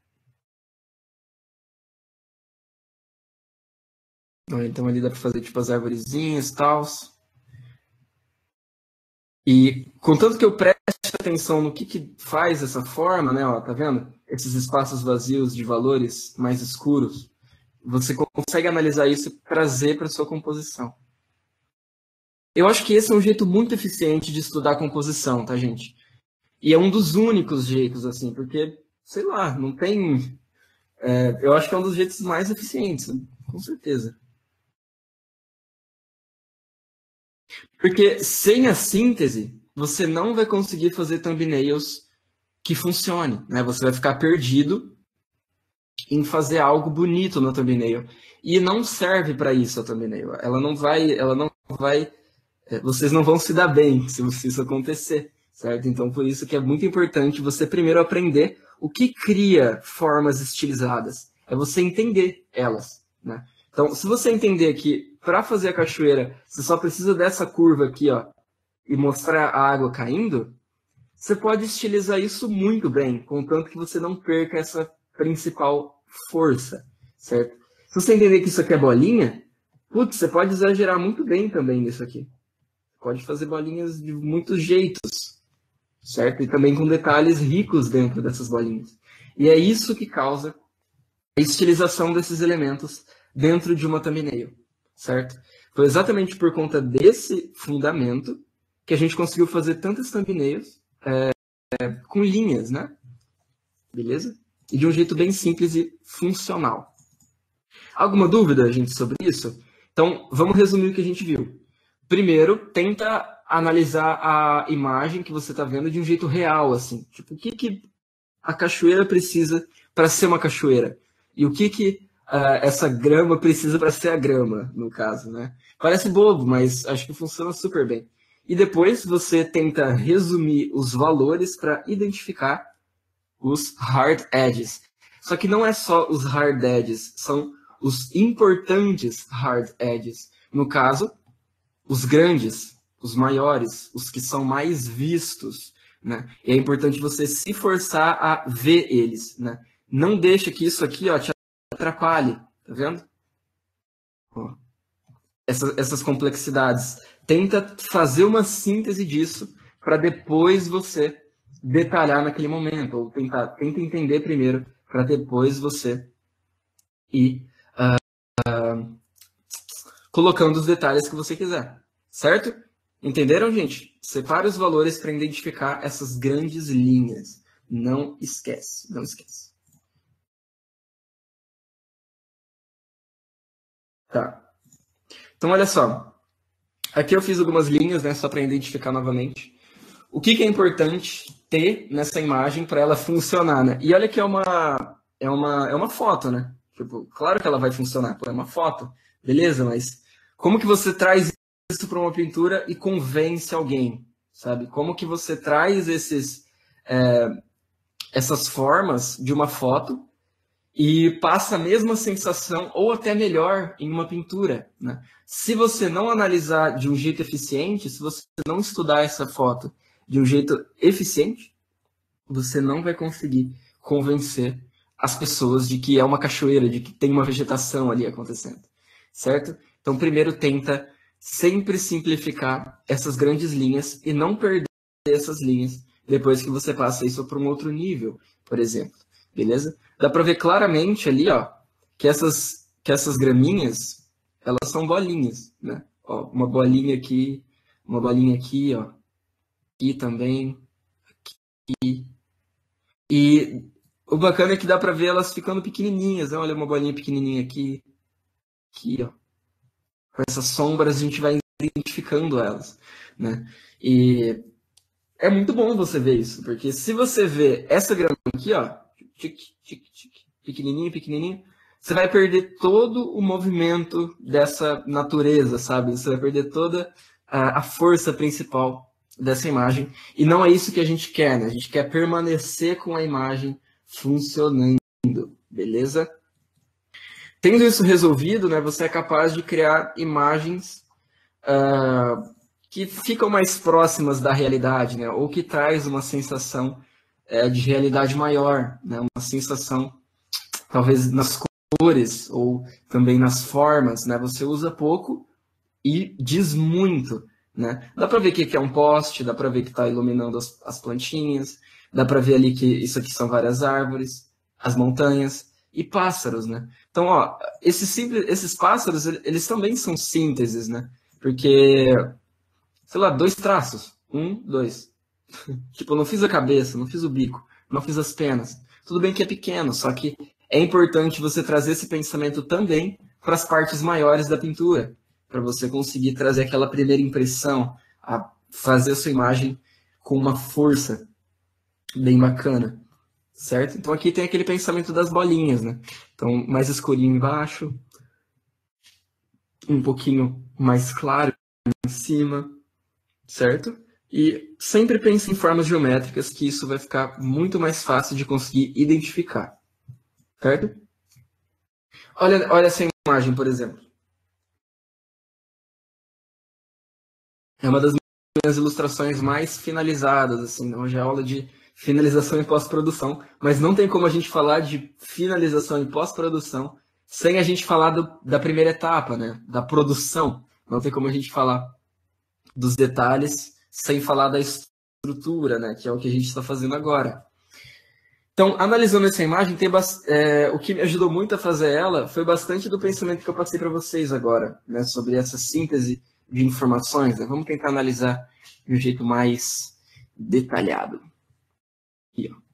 Então ali dá para fazer tipo as arvorezinhas e tal. E contanto que eu preste atenção no que faz essa forma, né? Ó, tá vendo? Esses espaços vazios de valores mais escuros, você consegue analisar isso e trazer para sua composição. Eu acho que esse é um jeito muito eficiente de estudar composição, tá, gente? E é um dos únicos jeitos, assim, porque, sei lá, não tem. Eu acho que é um dos jeitos mais eficientes, com certeza. Porque sem a síntese, você não vai conseguir fazer thumbnails que funcione, né? Você vai ficar perdido em fazer algo bonito no thumbnail. E não serve para isso a thumbnail. Ela não vai, vocês não vão se dar bem se isso acontecer, certo? Então, por isso que é muito importante você primeiro aprender o que cria formas estilizadas. É você entender elas, né? Então, se você entender que para fazer a cachoeira, você só precisa dessa curva aqui, ó, e mostrar a água caindo, você pode estilizar isso muito bem, contanto que você não perca essa principal força, certo? Se você entender que isso aqui é bolinha, putz, você pode exagerar muito bem também nisso aqui. Pode fazer bolinhas de muitos jeitos, certo? E também com detalhes ricos dentro dessas bolinhas. E é isso que causa a estilização desses elementos dentro de uma thumbnail, certo? Foi exatamente por conta desse fundamento que a gente conseguiu fazer tantas thumbnails com linhas, né? Beleza? E de um jeito bem simples e funcional. Alguma dúvida, gente, sobre isso? Então, vamos resumir o que a gente viu. Primeiro, tenta analisar a imagem que você está vendo de um jeito real, assim. Tipo, o que a cachoeira precisa para ser uma cachoeira? E o que essa grama precisa para ser a grama, no caso, né? Parece bobo, mas acho que funciona super bem. E depois você tenta resumir os valores para identificar os hard edges. Só que não é só os hard edges, são os importantes hard edges. No caso, os grandes, os maiores, os que são mais vistos, né? E é importante você se forçar a ver eles, né? Não deixa que isso aqui, ó, te atrapalhe, tá vendo? Ó. essas complexidades. Tenta fazer uma síntese disso para depois você detalhar naquele momento, ou tenta entender primeiro para depois você ir colocando os detalhes que você quiser, certo? Entenderam, gente? Separe os valores para identificar essas grandes linhas. Não esquece, não esquece. Tá. Então, olha só. Aqui eu fiz algumas linhas, né, só para identificar novamente. O que é importante ter nessa imagem para ela funcionar, né? E olha que é uma foto, né? Tipo, claro que ela vai funcionar, pô, é uma foto, beleza, mas como que você traz isso para uma pintura e convence alguém, sabe? Como que você traz essas formas de uma foto e passa a mesma sensação, ou até melhor, em uma pintura, né? Se você não analisar de um jeito eficiente, se você não estudar essa foto de um jeito eficiente, você não vai conseguir convencer as pessoas de que é uma cachoeira, de que tem uma vegetação ali acontecendo, certo? Então, primeiro tenta sempre simplificar essas grandes linhas e não perder essas linhas depois que você passa isso para um outro nível, por exemplo, beleza? Dá para ver claramente ali, ó, que essas graminhas, elas são bolinhas, né? Ó, uma bolinha aqui, ó, aqui também, aqui. E o bacana é que dá para ver elas ficando pequenininhas, né? Olha uma bolinha pequenininha aqui, aqui, ó. Com essas sombras a gente vai identificando elas, né? E é muito bom você ver isso, porque se você vê essa grama aqui, ó, tic, tic, tic, pequenininho, pequenininho, você vai perder todo o movimento dessa natureza, sabe? Você vai perder toda a força principal dessa imagem. E não é isso que a gente quer, né? A gente quer permanecer com a imagem funcionando, beleza? Tendo isso resolvido, né, você é capaz de criar imagens que ficam mais próximas da realidade, né? Ou que traz uma sensação de realidade maior, né? Uma sensação, talvez, nas cores ou também nas formas, né? Você usa pouco e diz muito, né? Dá para ver que é um poste, dá para ver que está iluminando as plantinhas, dá para ver ali que isso aqui são várias árvores, as montanhas e pássaros, né? Então, ó, esses pássaros, eles também são sínteses, né? Porque, sei lá, 2 traços. 1, 2. Tipo, eu não fiz a cabeça, não fiz o bico, não fiz as penas. Tudo bem que é pequeno, só que é importante você trazer esse pensamento também para as partes maiores da pintura, para você conseguir trazer aquela primeira impressão, a fazer a sua imagem com uma força bem bacana, certo? Então aqui tem aquele pensamento das bolinhas, né? Então, mais escurinho embaixo, um pouquinho mais claro em cima, certo? E sempre pense em formas geométricas, que isso vai ficar muito mais fácil de conseguir identificar, certo? Olha essa imagem, por exemplo. É uma das minhas ilustrações mais finalizadas, assim, hoje é aula de finalização e pós-produção, mas não tem como a gente falar de finalização e pós-produção sem a gente falar da primeira etapa, né? Da produção. Não tem como a gente falar dos detalhes sem falar da estrutura, né? Que é o que a gente está fazendo agora. Então, analisando essa imagem, o que me ajudou muito a fazer ela foi bastante do pensamento que eu passei para vocês agora, né? Sobre essa síntese de informações, né? Vamos tentar analisar de um jeito mais detalhado. Aqui, ó.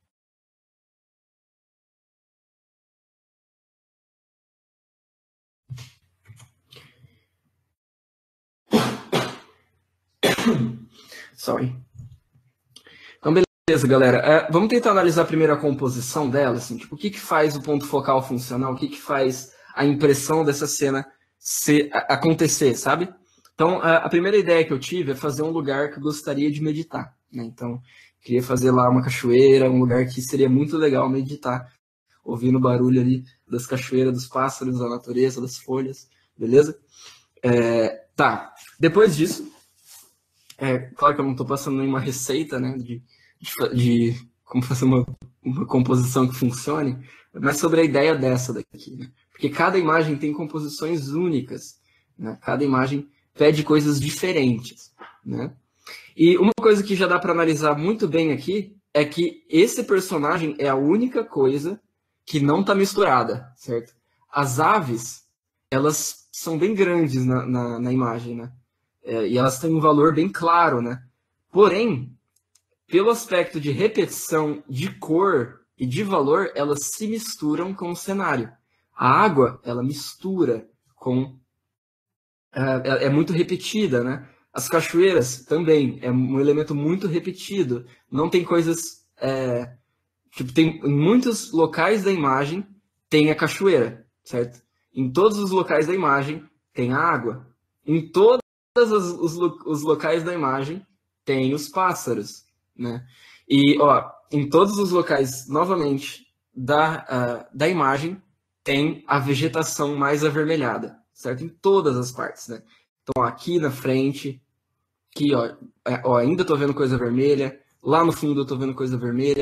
Sorry. Então, beleza, galera. Vamos tentar analisar primeiro a composição dela, assim, tipo, o que faz o ponto focal funcionar, o que faz a impressão dessa cena acontecer, sabe? Então, a primeira ideia que eu tive é fazer um lugar que eu gostaria de meditar, né? Então, queria fazer lá uma cachoeira, um lugar que seria muito legal meditar, ouvindo o barulho ali das cachoeiras, dos pássaros, da natureza, das folhas, beleza? Tá. Depois disso, claro que eu não estou passando nenhuma receita, né, de como fazer uma composição que funcione, mas sobre a ideia dessa daqui, né? Porque cada imagem tem composições únicas, né? Cada imagem pede coisas diferentes, né? E uma coisa que já dá para analisar muito bem aqui é que esse personagem é a única coisa que não está misturada, certo? As aves, elas são bem grandes na imagem, né? E elas têm um valor bem claro, né? Porém, pelo aspecto de repetição, de cor e de valor, elas se misturam com o cenário. A água, ela mistura com... é muito repetida, né? As cachoeiras também, é um elemento muito repetido. Não tem coisas... tipo, tem, em muitos locais da imagem tem a cachoeira, certo? Em todos os locais da imagem tem a água. Em todos os locais da imagem tem os pássaros, né? E, ó, em todos os locais, novamente, da imagem tem a vegetação mais avermelhada, certo? Em todas as partes, né? Então, aqui na frente, aqui, ó, ainda tô vendo coisa vermelha. Lá no fundo eu tô vendo coisa vermelha.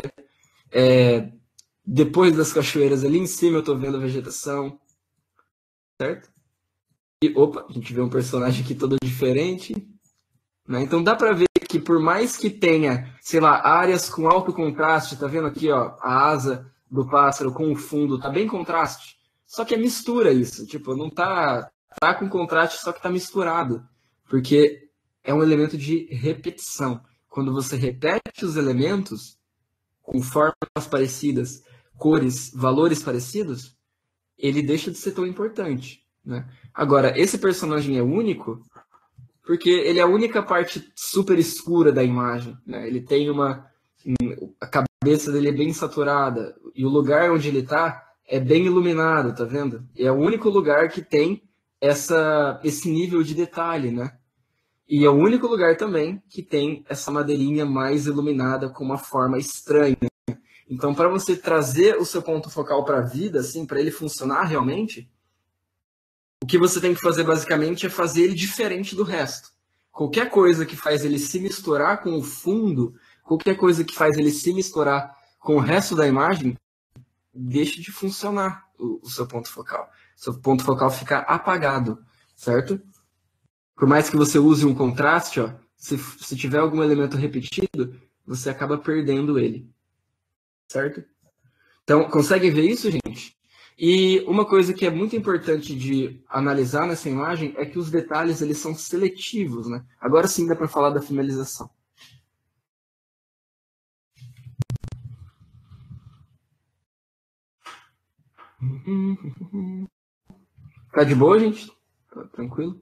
Depois das cachoeiras ali em cima eu tô vendo a vegetação, certo? E, opa, a gente vê um personagem aqui todo diferente, né? Então dá pra ver que por mais que tenha, sei lá, áreas com alto contraste, tá vendo aqui, ó, a asa do pássaro com o fundo, tá bem contraste. Só que é mistura isso, tipo, não tá com contraste, só que tá misturado. Porque é um elemento de repetição. Quando você repete os elementos com formas parecidas, cores, valores parecidos, ele deixa de ser tão importante, né? Agora, esse personagem é único porque ele é a única parte super escura da imagem, né? Ele tem a cabeça dele é bem saturada e o lugar onde ele tá é bem iluminado, tá vendo? E é o único lugar que tem esse nível de detalhe, né? E é o único lugar também que tem essa madeirinha mais iluminada com uma forma estranha. Então, para você trazer o seu ponto focal para a vida, assim, para ele funcionar realmente, o que você tem que fazer basicamente é fazer ele diferente do resto. Qualquer coisa que faz ele se misturar com o fundo, qualquer coisa que faz ele se misturar com o resto da imagem, deixa de funcionar o seu ponto focal. Seu ponto focal fica apagado, certo? Por mais que você use um contraste, ó, se tiver algum elemento repetido, você acaba perdendo ele, certo? Então, conseguem ver isso, gente? E uma coisa que é muito importante de analisar nessa imagem é que os detalhes eles são seletivos, né? Agora sim dá para falar da finalização. Tá de boa, gente? Tá tranquilo?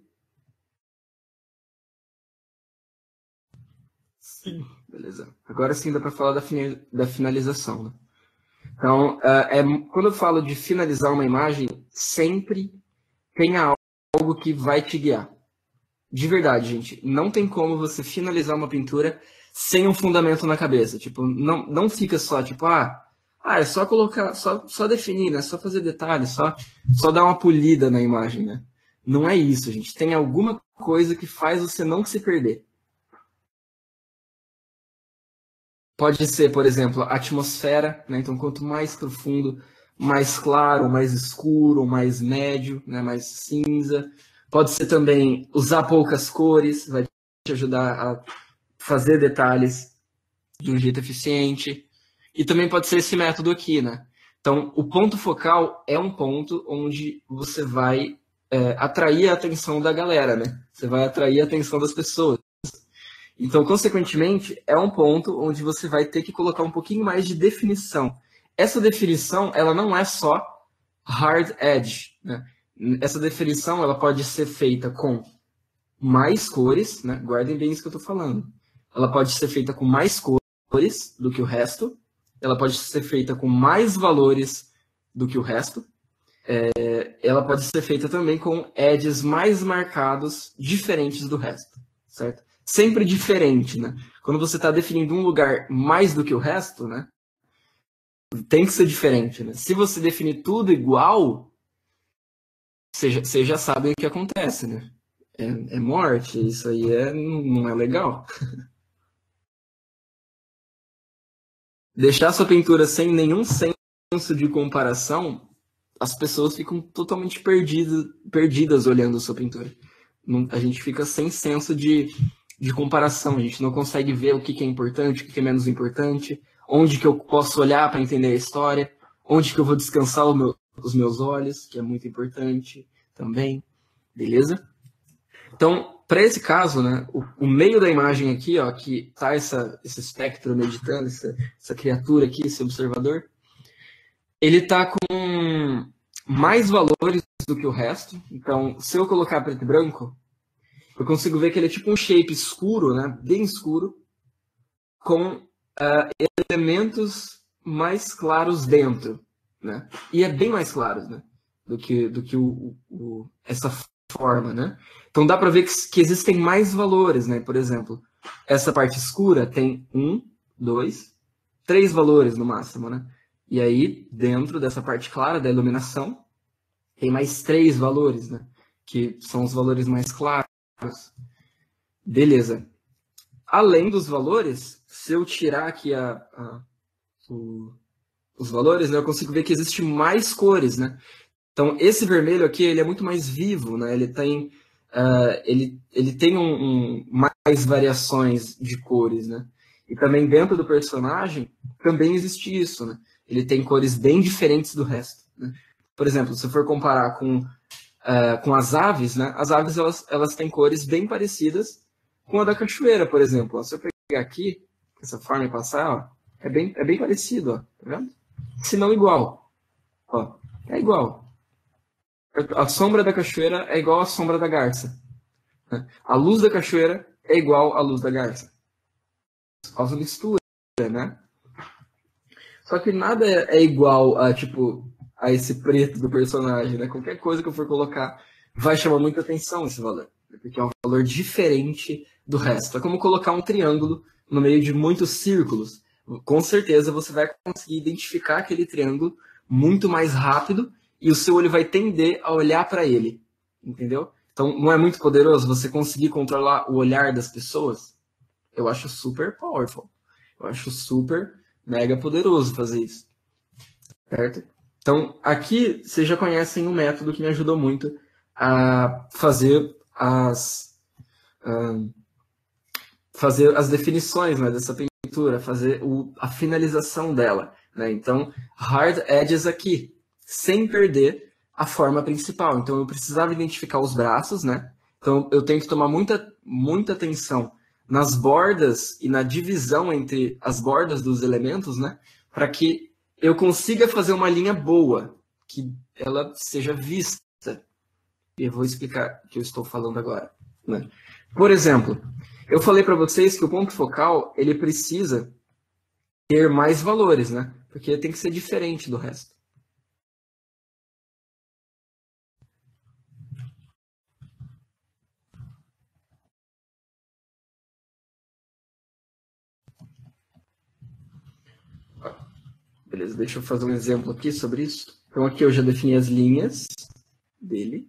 Sim. Beleza. Agora sim dá para falar da finalização, né? Então, quando eu falo de finalizar uma imagem, sempre tenha algo que vai te guiar. De verdade, gente, não tem como você finalizar uma pintura sem um fundamento na cabeça. Tipo, não fica só, tipo, é só colocar, só definir, né? Só fazer detalhes, só dar uma polida na imagem, né? Não é isso, gente. Tem alguma coisa que faz você não se perder. Pode ser, por exemplo, a atmosfera, né? Então, quanto mais profundo, mais claro, mais escuro, mais médio, né? Mais cinza. Pode ser também usar poucas cores, vai te ajudar a fazer detalhes de um jeito eficiente. E também pode ser esse método aqui, né? Então, o ponto focal é um ponto onde você vai atrair a atenção da galera, né? Você vai atrair a atenção das pessoas. Então, consequentemente, é um ponto onde você vai ter que colocar um pouquinho mais de definição. Essa definição, ela não é só hard edge, né? Essa definição, ela pode ser feita com mais cores, né? Guardem bem isso que eu estou falando. Ela pode ser feita com mais cores do que o resto. Ela pode ser feita com mais valores do que o resto. Ela pode ser feita também com edges mais marcados, diferentes do resto, certo? Sempre diferente, né? Quando você está definindo um lugar mais do que o resto, né? Tem que ser diferente, né? Se você definir tudo igual, você já sabe o que acontece, né? É morte, isso aí não é legal. Deixar sua pintura sem nenhum senso de comparação, as pessoas ficam totalmente perdidas olhando a sua pintura. A gente fica sem senso de comparação, a gente não consegue ver o que é importante, o que é menos importante, onde que eu posso olhar para entender a história, onde que eu vou descansar os meus olhos, que é muito importante também, beleza? Então, para esse caso, né, o meio da imagem aqui, ó, que tá esse espectro meditando, essa criatura aqui, esse observador, ele tá com mais valores do que o resto. Então, se eu colocar preto e branco, eu consigo ver que ele é tipo um shape escuro, né, bem escuro, com elementos mais claros dentro, né? E é bem mais claro, né, do que essa forma, né? Então dá para ver que existem mais valores, né? Por exemplo, essa parte escura tem 1, 2, 3 valores no máximo, né? E aí, dentro dessa parte clara da iluminação, tem mais 3 valores, né? Que são os valores mais claros. Beleza. Além dos valores, se eu tirar aqui os valores, né, eu consigo ver que existe mais cores, né? Então, esse vermelho aqui, ele é muito mais vivo, né? Ele tem, ele tem mais variações de cores, né? E também dentro do personagem, também existe isso, né? Ele tem cores bem diferentes do resto, né? Por exemplo, se for comparar com as aves, né? As aves, elas têm cores bem parecidas com a da cachoeira, por exemplo. Ó, se eu pegar aqui, essa forma e passar, ó, é bem parecido, ó, tá vendo? Se não igual. Ó, é igual. A sombra da cachoeira é igual à sombra da garça. A luz da cachoeira é igual à luz da garça. Por causa da mistura, né? Só que nada é igual a esse preto do personagem, né? Qualquer coisa que eu for colocar vai chamar muita atenção esse valor. Porque é um valor diferente do resto. É como colocar um triângulo no meio de muitos círculos. Com certeza você vai conseguir identificar aquele triângulo muito mais rápido e o seu olho vai tender a olhar para ele, entendeu? Então, não é muito poderoso você conseguir controlar o olhar das pessoas? Eu acho super powerful. Eu acho super mega poderoso fazer isso, certo? Então, aqui vocês já conhecem um método que me ajudou muito a fazer fazer as definições, né, dessa pintura, fazer a finalização dela, né? Então, hard edges aqui, sem perder a forma principal. Então, eu precisava identificar os braços, né? Então, eu tenho que tomar muita atenção nas bordas e na divisão entre as bordas dos elementos, né? Para que eu consiga fazer uma linha boa, que ela seja vista. E eu vou explicar o que eu estou falando agora, né? Por exemplo, eu falei para vocês que o ponto focal ele precisa ter mais valores, né? Porque tem que ser diferente do resto. Beleza, deixa eu fazer um exemplo aqui sobre isso. Então aqui eu já defini as linhas dele.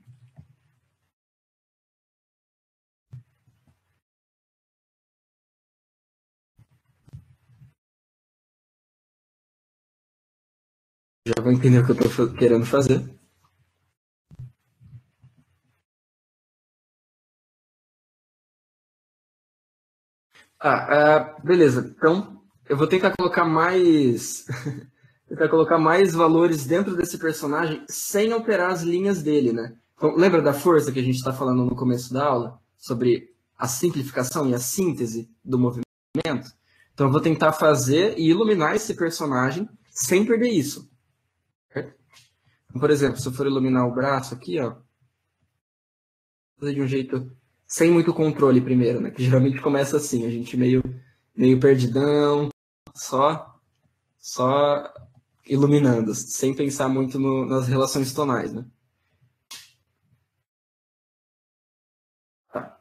Já vou entender o que eu estou querendo fazer. Beleza. Então, eu vou tentar colocar tentar colocar mais valores dentro desse personagem sem alterar as linhas dele, né? Então, lembra da força que a gente está falando no começo da aula? Sobre a simplificação e a síntese do movimento? Então, eu vou tentar fazer e iluminar esse personagem sem perder isso. Certo? Então, por exemplo, se eu for iluminar o braço aqui, ó, fazer de um jeito sem muito controle primeiro, né? Que geralmente começa assim, a gente meio perdidão, só iluminando, sem pensar muito nas relações tonais, né? Tá.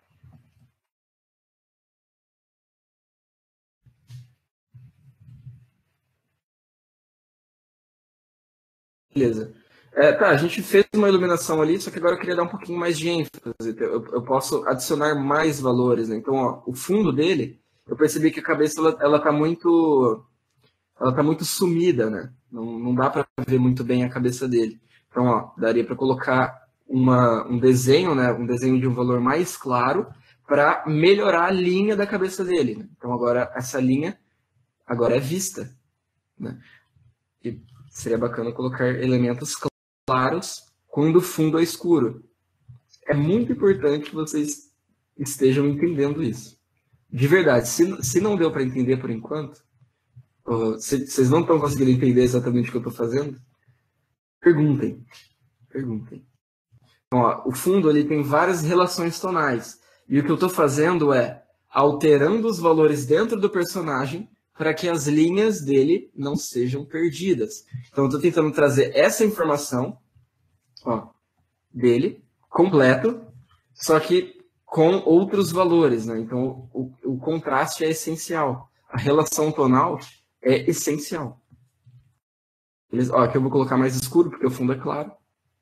Beleza. Tá, a gente fez uma iluminação ali, só que agora eu queria dar um pouquinho mais de ênfase. Eu posso adicionar mais valores, né? Então, ó, o fundo dele, eu percebi que a cabeça ela tá muito sumida, né? Não dá para ver muito bem a cabeça dele. Então, ó, daria para colocar um desenho, né, um desenho de um valor mais claro para melhorar a linha da cabeça dele. Né? Então, agora essa linha agora é vista. Né? E seria bacana colocar elementos claros quando o fundo é escuro. É muito importante que vocês estejam entendendo isso. De verdade, se não deu para entender por enquanto, vocês não estão conseguindo entender exatamente o que eu estou fazendo, perguntem. Então, ó, o fundo ele tem várias relações tonais. E o que eu estou fazendo é alterando os valores dentro do personagem para que as linhas dele não sejam perdidas. Então, eu estou tentando trazer essa informação, ó, dele, completo, só que com outros valores. Né? Então, o contraste é essencial. A relação tonal é essencial. Beleza? Ó, aqui eu vou colocar mais escuro, porque o fundo é claro.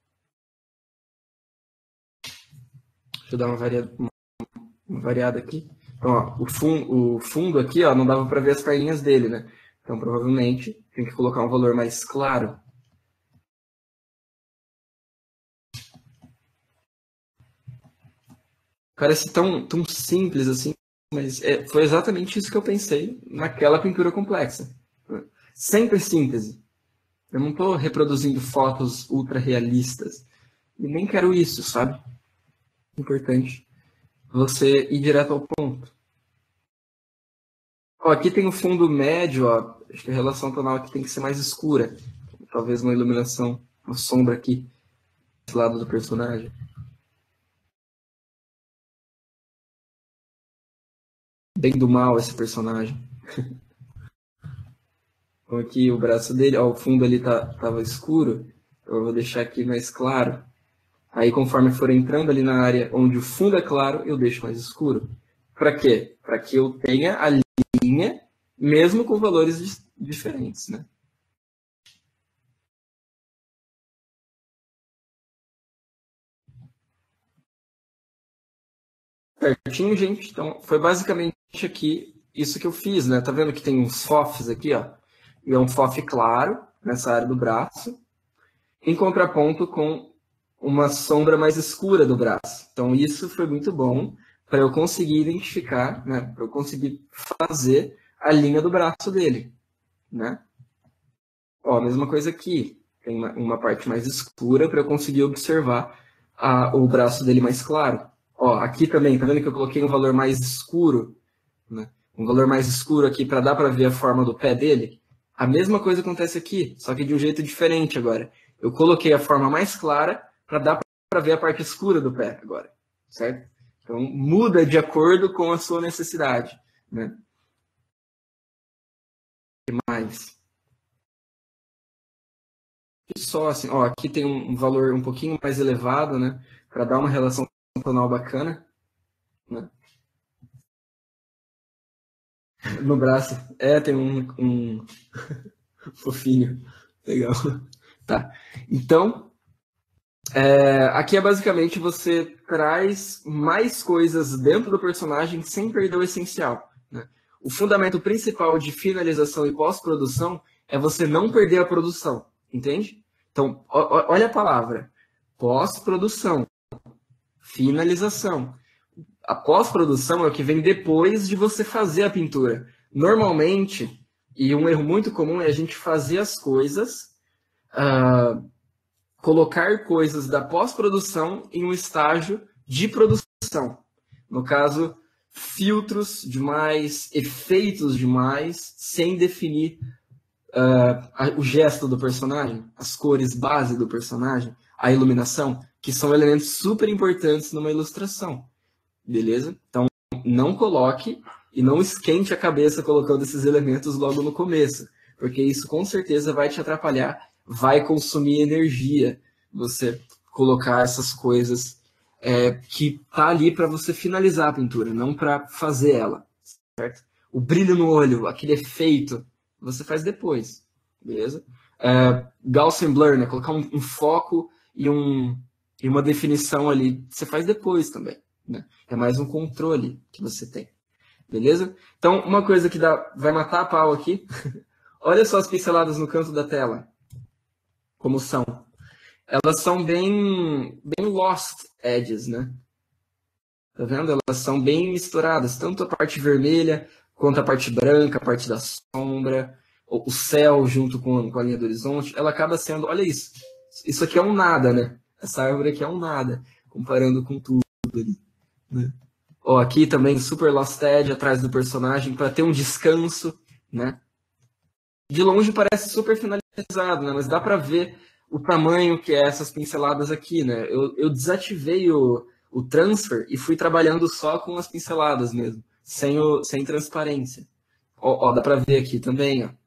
Deixa eu dar uma variada aqui. Então, ó, o fundo aqui, ó, não dava para ver as perninhas dele, né? Então, provavelmente, tem que colocar um valor mais claro. Parece tão simples assim, mas foi exatamente isso que eu pensei naquela pintura complexa. Sempre síntese. Eu não estou reproduzindo fotos ultra realistas. E nem quero isso, sabe? Importante você ir direto ao ponto. Ó, aqui tem o fundo médio, ó. Acho que a relação tonal aqui tem que ser mais escura. Talvez uma iluminação, uma sombra aqui, desse lado do personagem. Bem do mal esse personagem. Então aqui o braço dele, ó, o fundo ali tava escuro. Eu vou deixar aqui mais claro. Aí conforme for entrando ali na área onde o fundo é claro, eu deixo mais escuro. Para quê? Para que eu tenha a linha, mesmo com valores diferentes, né? Certinho, gente. Então, foi basicamente aqui isso que eu fiz, né? Tá vendo que tem uns FOFs aqui, ó? E é um FOF claro, nessa área do braço, em contraponto com uma sombra mais escura do braço. Então, isso foi muito bom para eu conseguir identificar, né? Para eu conseguir fazer a linha do braço dele, né? Ó, a mesma coisa aqui. Tem uma parte mais escura para eu conseguir observar o braço dele mais claro. Ó, aqui também, tá vendo que eu coloquei um valor mais escuro, né? Um valor mais escuro aqui para dar para ver a forma do pé dele. A mesma coisa acontece aqui, só que de um jeito diferente agora. Eu coloquei a forma mais clara para dar para ver a parte escura do pé agora, certo? Então muda de acordo com a sua necessidade, né? O que mais? E só assim, ó, aqui tem um valor um pouquinho mais elevado, né? Para dar uma relação tonal bacana, né? No braço. Tem um fofinho. Legal. Tá. Então, aqui é basicamente você traz mais coisas dentro do personagem sem perder o essencial. Né? O fundamento principal de finalização e pós-produção é você não perder a produção. Entende? Então, olha a palavra. Pós-produção. Finalização. A pós-produção é o que vem depois de você fazer a pintura. Normalmente, e um erro muito comum é a gente fazer as coisas, colocar coisas da pós-produção em um estágio de produção. No caso, filtros demais, efeitos demais, sem definir o gesto do personagem, as cores base do personagem, a iluminação, que são elementos super importantes numa ilustração. Beleza? Então, não coloque e não esquente a cabeça colocando esses elementos logo no começo, porque isso com certeza vai te atrapalhar, vai consumir energia você colocar essas coisas que tá ali para você finalizar a pintura, não para fazer ela, certo? O brilho no olho, aquele efeito, você faz depois, beleza? Gaussian Blur, né? Colocar um foco e uma definição ali, você faz depois também. Né? É mais um controle que você tem. Beleza? Então, uma coisa que vai matar a pau aqui. Olha só as pinceladas no canto da tela. Como são. elas são bem lost edges, né? Tá vendo? Elas são bem misturadas, tanto a parte vermelha quanto a parte branca, a parte da sombra, o céu junto com a linha do horizonte. Ela acaba sendo, olha isso, isso aqui é um nada, né? Essa árvore aqui é um nada, comparando com tudo ali, né? Ó, aqui também super lost edge atrás do personagem para ter um descanso, né? De longe parece super finalizado, né? Mas dá para ver o tamanho que é essas pinceladas aqui, né? Eu desativei o transfer e fui trabalhando só com as pinceladas mesmo, sem transparência. Ó, dá para ver aqui também, ó.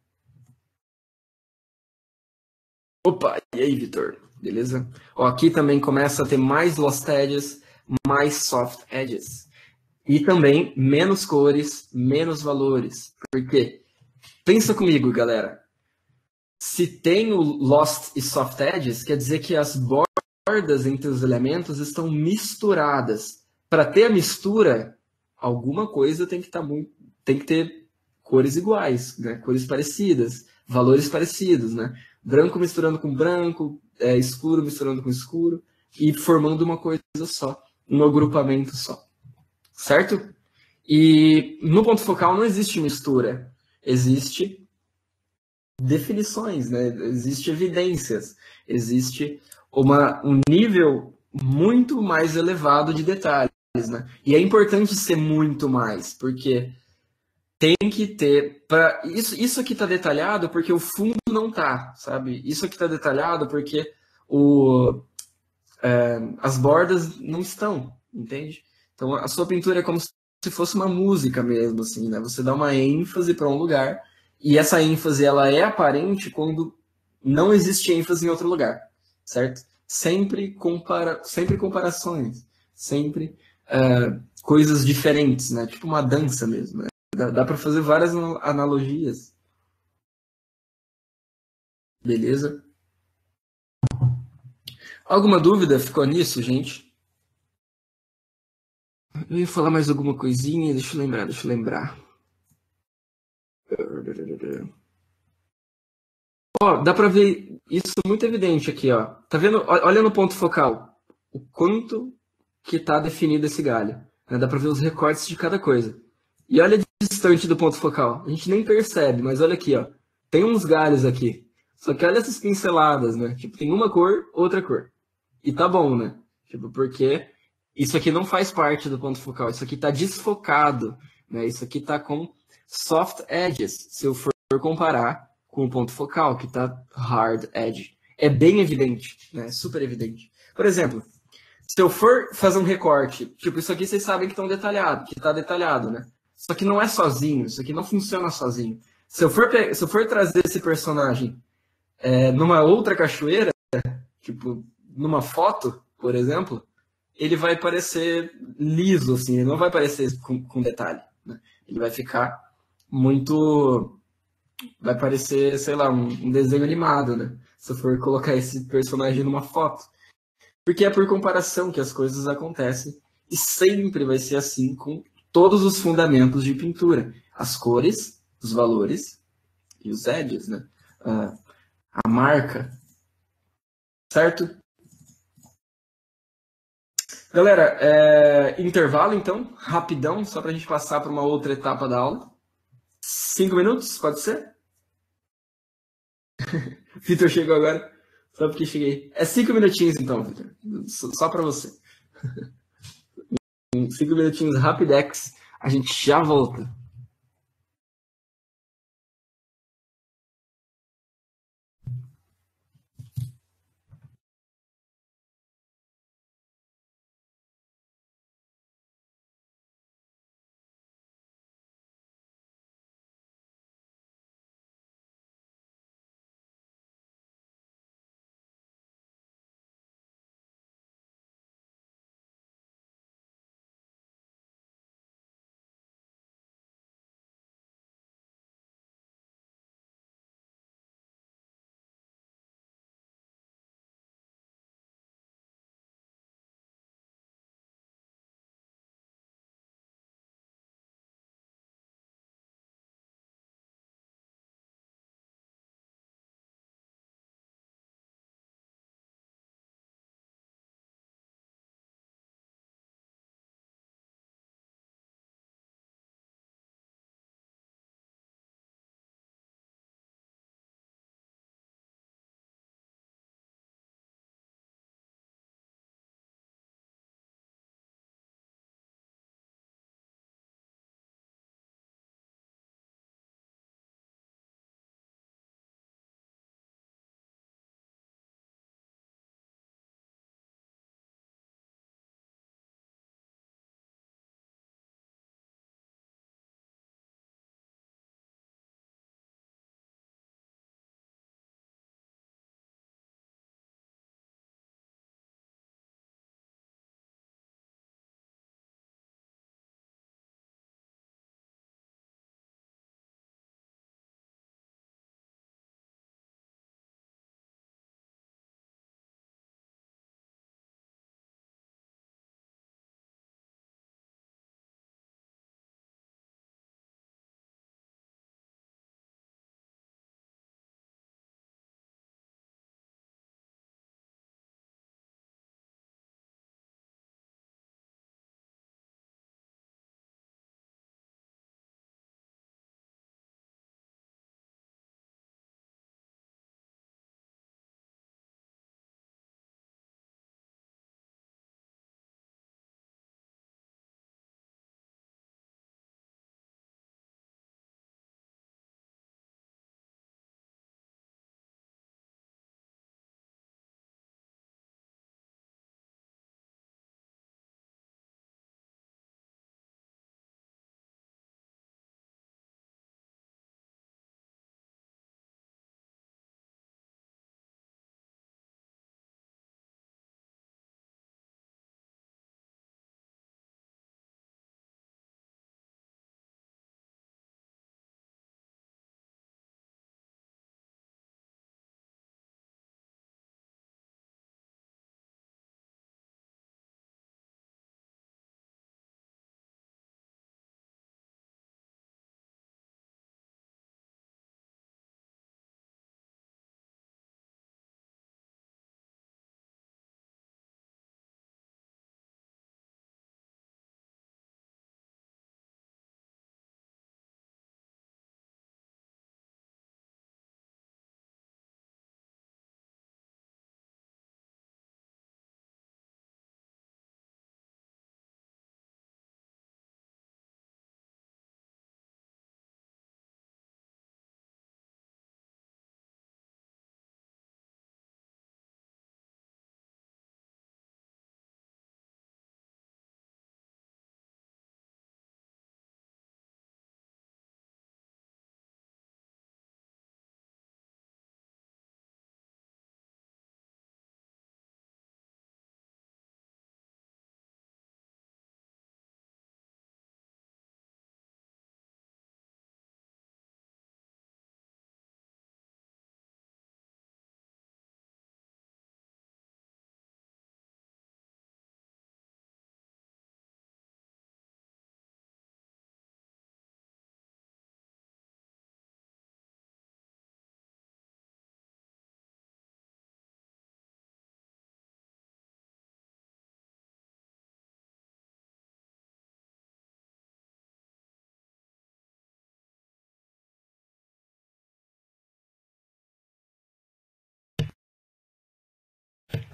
Opa, e aí, Vitor? Beleza? Ó, aqui também começa a ter mais lost edges, mais soft edges. E também menos cores, menos valores. Por quê? Pensa comigo, galera. Se tem o Lost e Soft Edges, quer dizer que as bordas entre os elementos estão misturadas. Para ter a mistura, alguma coisa tem que tem que ter cores iguais, né? Cores parecidas, valores parecidos, né? Branco misturando com branco, escuro misturando com escuro e formando uma coisa só, um agrupamento só, certo? E no ponto focal não existe mistura, existe definições, né? Existe evidências, existe um nível muito mais elevado de detalhes, né? E é importante ser muito mais, porque tem que ter para isso aqui está detalhado porque o fundo não tá, sabe? Isso aqui está detalhado porque as bordas não estão, entende? Então a sua pintura é como se fosse uma música mesmo, assim, né? Você dá uma ênfase para um lugar e essa ênfase ela é aparente quando não existe ênfase em outro lugar, certo? Sempre comparações, sempre coisas diferentes, né? Tipo uma dança mesmo, né? Dá para fazer várias analogias, beleza? Alguma dúvida ficou nisso, gente? Eu ia falar mais alguma coisinha, deixa eu lembrar. Ó, dá pra ver isso muito evidente aqui, ó. Tá vendo? Olha no ponto focal. O quanto que tá definido esse galho. Né? Dá pra ver os recortes de cada coisa. E olha distante do ponto focal. A gente nem percebe, mas olha aqui, ó. Tem uns galhos aqui. Só que olha essas pinceladas, né? Tipo, tem uma cor, outra cor. E tá bom, né? Tipo, porque isso aqui não faz parte do ponto focal. Isso aqui tá desfocado, né? Isso aqui tá com soft edges. Se eu for comparar com o ponto focal, que tá hard edge. É bem evidente, né? Super evidente. Por exemplo, se eu for fazer um recorte, tipo, isso aqui vocês sabem que estão detalhado, que tá detalhado, né? Isso aqui não é sozinho, isso aqui não funciona sozinho. Se eu for trazer esse personagem numa outra cachoeira, tipo, numa foto, por exemplo, ele vai parecer liso, assim, ele não vai parecer com detalhe, né? Ele vai ficar muito. Vai parecer, sei lá, um desenho animado, né? Se eu for colocar esse personagem numa foto. Porque é por comparação que as coisas acontecem. E sempre vai ser assim com todos os fundamentos de pintura. As cores, os valores e os edges, né? A marca, certo? Galera, intervalo então, rapidão, só para a gente passar para uma outra etapa da aula. 5 minutos, pode ser? Vitor chegou agora, só porque cheguei. É 5 minutinhos então, Vitor, só para você. 5 minutinhos rapidex, a gente já volta.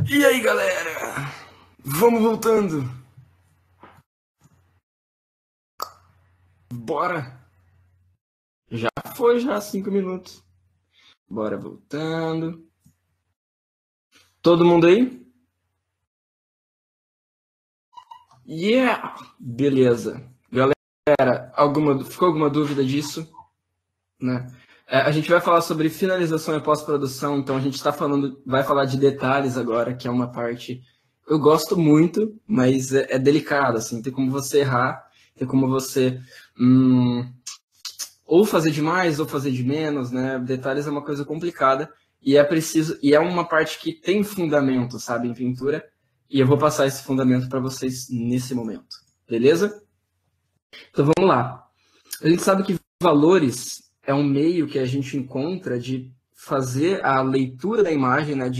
E aí, galera? Vamos voltando. Bora. Já foi, já 5 minutos. Bora voltando. Todo mundo aí? Yeah! Beleza. Galera, ficou alguma dúvida disso? Né? A gente vai falar sobre finalização e pós-produção, então a gente vai falar de detalhes agora, que é uma parte eu gosto muito, mas é delicado, assim, tem como você errar, tem como você ou fazer de mais ou fazer de menos, né? Detalhes é uma coisa complicada e é preciso, e é uma parte que tem fundamento, sabe, em pintura, e eu vou passar esse fundamento para vocês nesse momento, beleza? Então vamos lá. A gente sabe que valores é um meio que a gente encontra de fazer a leitura da imagem, né,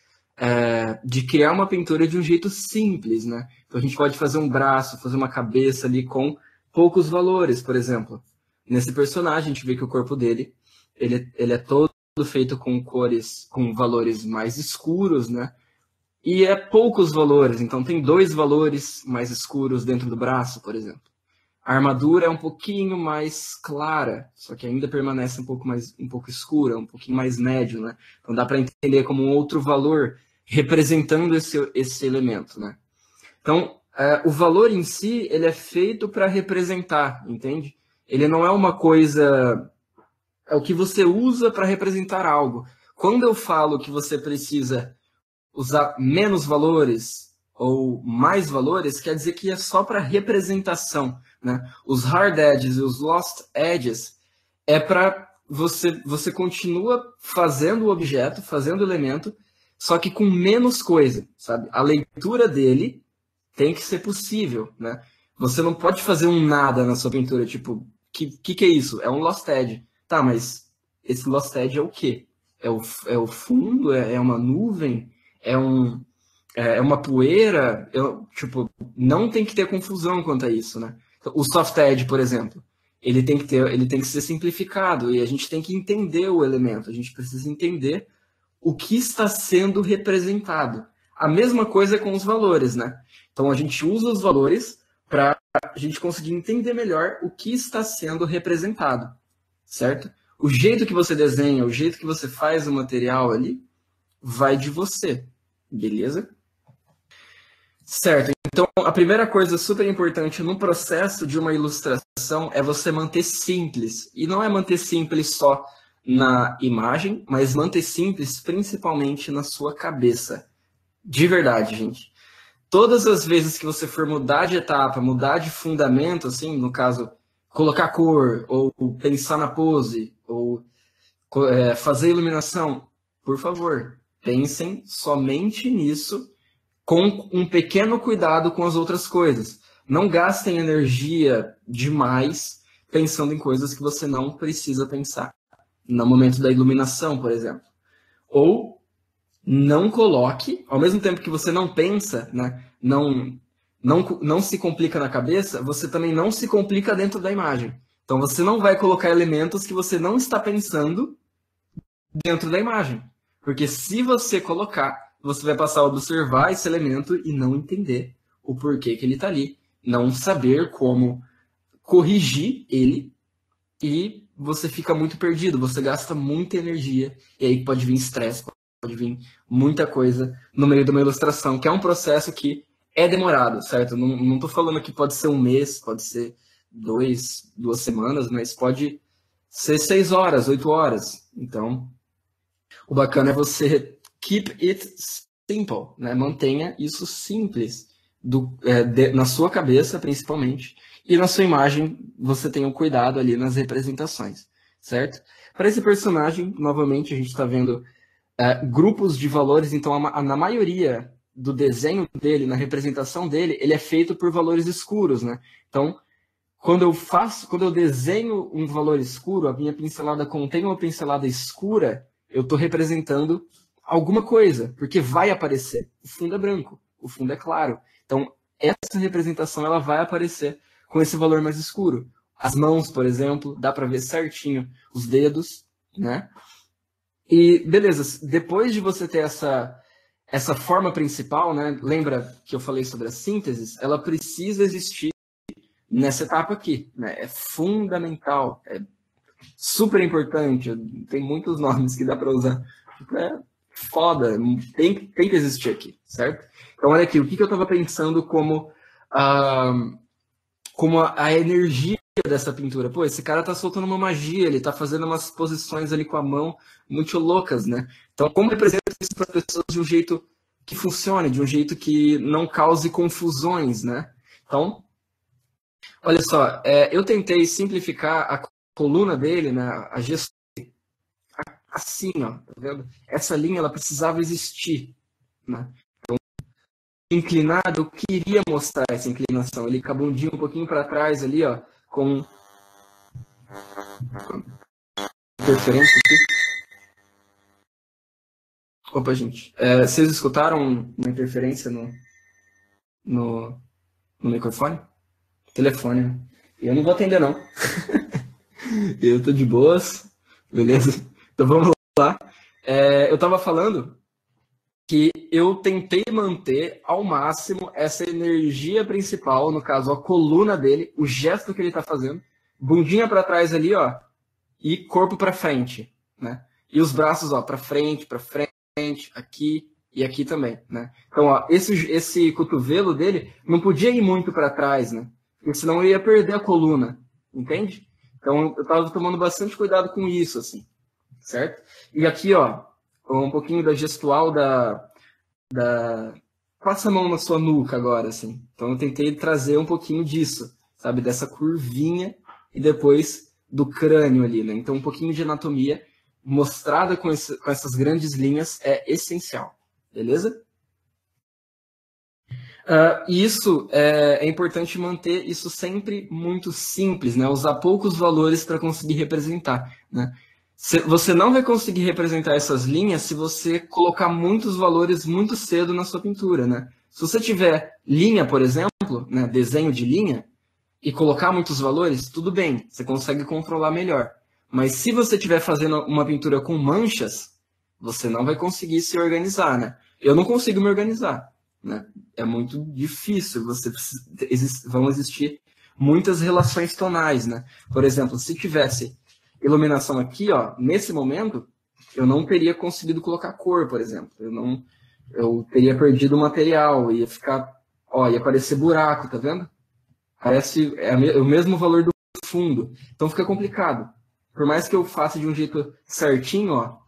de criar uma pintura de um jeito simples, né? Então a gente pode fazer um braço, fazer uma cabeça ali com poucos valores, por exemplo. Nesse personagem a gente vê que o corpo dele, ele é todo feito com cores, com valores mais escuros, né? E é poucos valores, então tem 2 valores mais escuros dentro do braço, por exemplo. A armadura é um pouquinho mais clara, só que ainda permanece um pouco escura, um pouquinho mais médio, né? Então dá para entender como um outro valor representando esse elemento, né? Então, o valor em si, ele é feito para representar, entende? Ele não é uma coisa... É o que você usa para representar algo. Quando eu falo que você precisa usar menos valores ou mais valores, quer dizer que é só para representação, né? Os hard edges e os lost edges é para você continua fazendo o objeto, fazendo o elemento, só que com menos coisa, sabe? A leitura dele tem que ser possível, né? Você não pode fazer um nada na sua pintura, tipo, que é isso? É um lost edge. Tá, mas esse lost edge é o quê? É o fundo? É uma nuvem? É uma poeira? Tipo, não tem que ter confusão quanto a isso, né? Então, o soft edge, por exemplo, ele tem que ser simplificado e a gente tem que entender o elemento, a gente precisa entender o que está sendo representado. A mesma coisa com os valores, né? Então a gente usa os valores para a gente conseguir entender melhor o que está sendo representado, certo? O jeito que você desenha, o jeito que você faz o material ali, vai de você, beleza? Certo. Então, a primeira coisa super importante no processo de uma ilustração é você manter simples. E não é manter simples só na imagem, mas manter simples principalmente na sua cabeça. De verdade, gente. Todas as vezes que você for mudar de etapa, mudar de fundamento, assim, no caso, colocar cor, ou pensar na pose, ou fazer iluminação, por favor, pensem somente nisso com um pequeno cuidado com as outras coisas. Não gastem energia demais pensando em coisas que você não precisa pensar. No momento da iluminação, por exemplo. Ou não coloque, ao mesmo tempo que você não pensa, né, não se complica na cabeça, você também não se complica dentro da imagem. Então você não vai colocar elementos que você não está pensando dentro da imagem. Porque se você colocar, você vai passar a observar esse elemento e não entender o porquê que ele está ali. Não saber como corrigir ele e você fica muito perdido, você gasta muita energia e aí pode vir estresse, pode vir muita coisa no meio de uma ilustração, que é um processo que é demorado, certo? Não estou falando que pode ser um mês, pode ser 2 semanas, mas pode ser 6 horas, 8 horas. Então, o bacana é você keep it simple, né? Mantenha isso simples na sua cabeça, principalmente, e na sua imagem você tenha um cuidado ali nas representações, certo? Para esse personagem, novamente, a gente está vendo grupos de valores, então na maioria do desenho dele, na representação dele, ele é feito por valores escuros, né? Então, quando eu desenho um valor escuro, a minha pincelada contém uma pincelada escura, eu estou representando alguma coisa, porque vai aparecer. O fundo é branco, o fundo é claro. Então, essa representação ela vai aparecer com esse valor mais escuro. As mãos, por exemplo, dá para ver certinho os dedos, né? E beleza, depois de você ter essa forma principal, né? Lembra que eu falei sobre as sínteses? Ela precisa existir nessa etapa aqui, né? É fundamental, é super importante, tem muitos nomes que dá para usar. É foda, tem que existir aqui, certo? Então, olha aqui, o que eu estava pensando como a energia dessa pintura. Pô, esse cara tá soltando uma magia, ele tá fazendo umas posições ali com a mão muito loucas, né? Então, como representa isso para as pessoas de um jeito que funcione, de um jeito que não cause confusões, né? Então, olha só, eu tentei simplificar a coluna dele, né? A gestão assim, ó, tá vendo? Essa linha, ela precisava existir, né? Inclinado, eu queria mostrar essa inclinação. Ele com a bundinha um pouquinho para trás ali, ó, com interferência aqui. Opa, gente. Vocês escutaram uma interferência no microfone? Telefone, né? Eu não vou atender, não. Eu tô de boas, beleza? Então vamos lá. Eu tava falando que eu tentei manter ao máximo essa energia principal, no caso, a coluna dele, o gesto que ele tá fazendo, bundinha para trás ali, ó, e corpo para frente, né? E os braços, ó, para frente, aqui e aqui também, né? Então, ó, esse cotovelo dele não podia ir muito para trás, né? Porque senão eu ia perder a coluna, entende? Então, eu tava tomando bastante cuidado com isso, assim, certo? E aqui, ó, um pouquinho da gestual passa a mão na sua nuca agora, assim. Então eu tentei trazer um pouquinho disso, sabe? Dessa curvinha e depois do crânio ali, né? Então um pouquinho de anatomia mostrada com essas grandes linhas é essencial, beleza? E isso é importante manter isso sempre muito simples, né? Usar poucos valores para conseguir representar, né? Você não vai conseguir representar essas linhas se você colocar muitos valores muito cedo na sua pintura, né? Se você tiver linha, por exemplo, né, desenho de linha, e colocar muitos valores, tudo bem, você consegue controlar melhor. Mas se você estiver fazendo uma pintura com manchas, você não vai conseguir se organizar, né? Eu não consigo me organizar, né? É muito difícil, vão existir muitas relações tonais, né? Por exemplo, se tivesse iluminação aqui, ó, nesse momento, eu não teria conseguido colocar cor, por exemplo. Eu teria perdido o material, ia ficar, ó, ia aparecer buraco, tá vendo? Parece o mesmo valor do fundo. Então fica complicado. Por mais que eu faça de um jeito certinho, ó,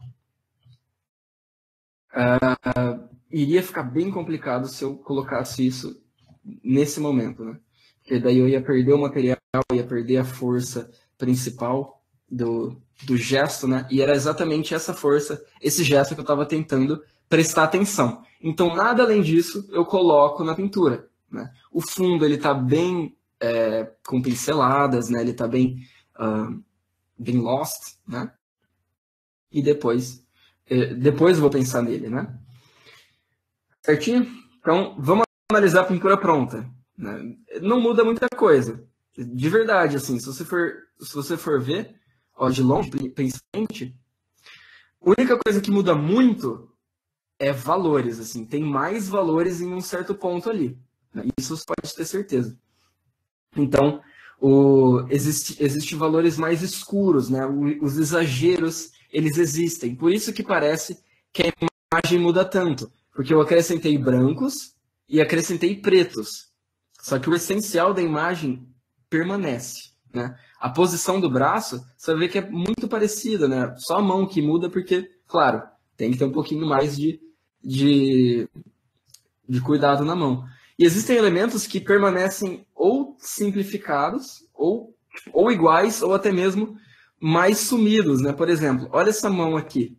iria ficar bem complicado se eu colocasse isso nesse momento, né? Porque daí eu ia perder o material, ia perder a força principal do gesto, né? E era exatamente essa força, esse gesto que eu estava tentando prestar atenção. Então, nada além disso, eu coloco na pintura, né? O fundo, ele está bem com pinceladas, né? Ele está bem lost, né? E depois eu vou pensar nele, né? Certinho? Então, vamos analisar a pintura pronta, né? Não muda muita coisa. De verdade, assim, se você for ver, ó, de longe, principalmente, a única coisa que muda muito é valores, assim. Tem mais valores em um certo ponto ali, né? Isso você pode ter certeza. Então, existe valores mais escuros, né? Os exageros, eles existem. Por isso que parece que a imagem muda tanto. Porque eu acrescentei brancos e acrescentei pretos. Só que o essencial da imagem permanece, né? A posição do braço, você vai ver que é muito parecida, né? Só a mão que muda porque, claro, tem que ter um pouquinho mais de cuidado na mão. E existem elementos que permanecem ou simplificados, ou iguais, ou até mesmo mais sumidos, né? Por exemplo, olha essa mão aqui.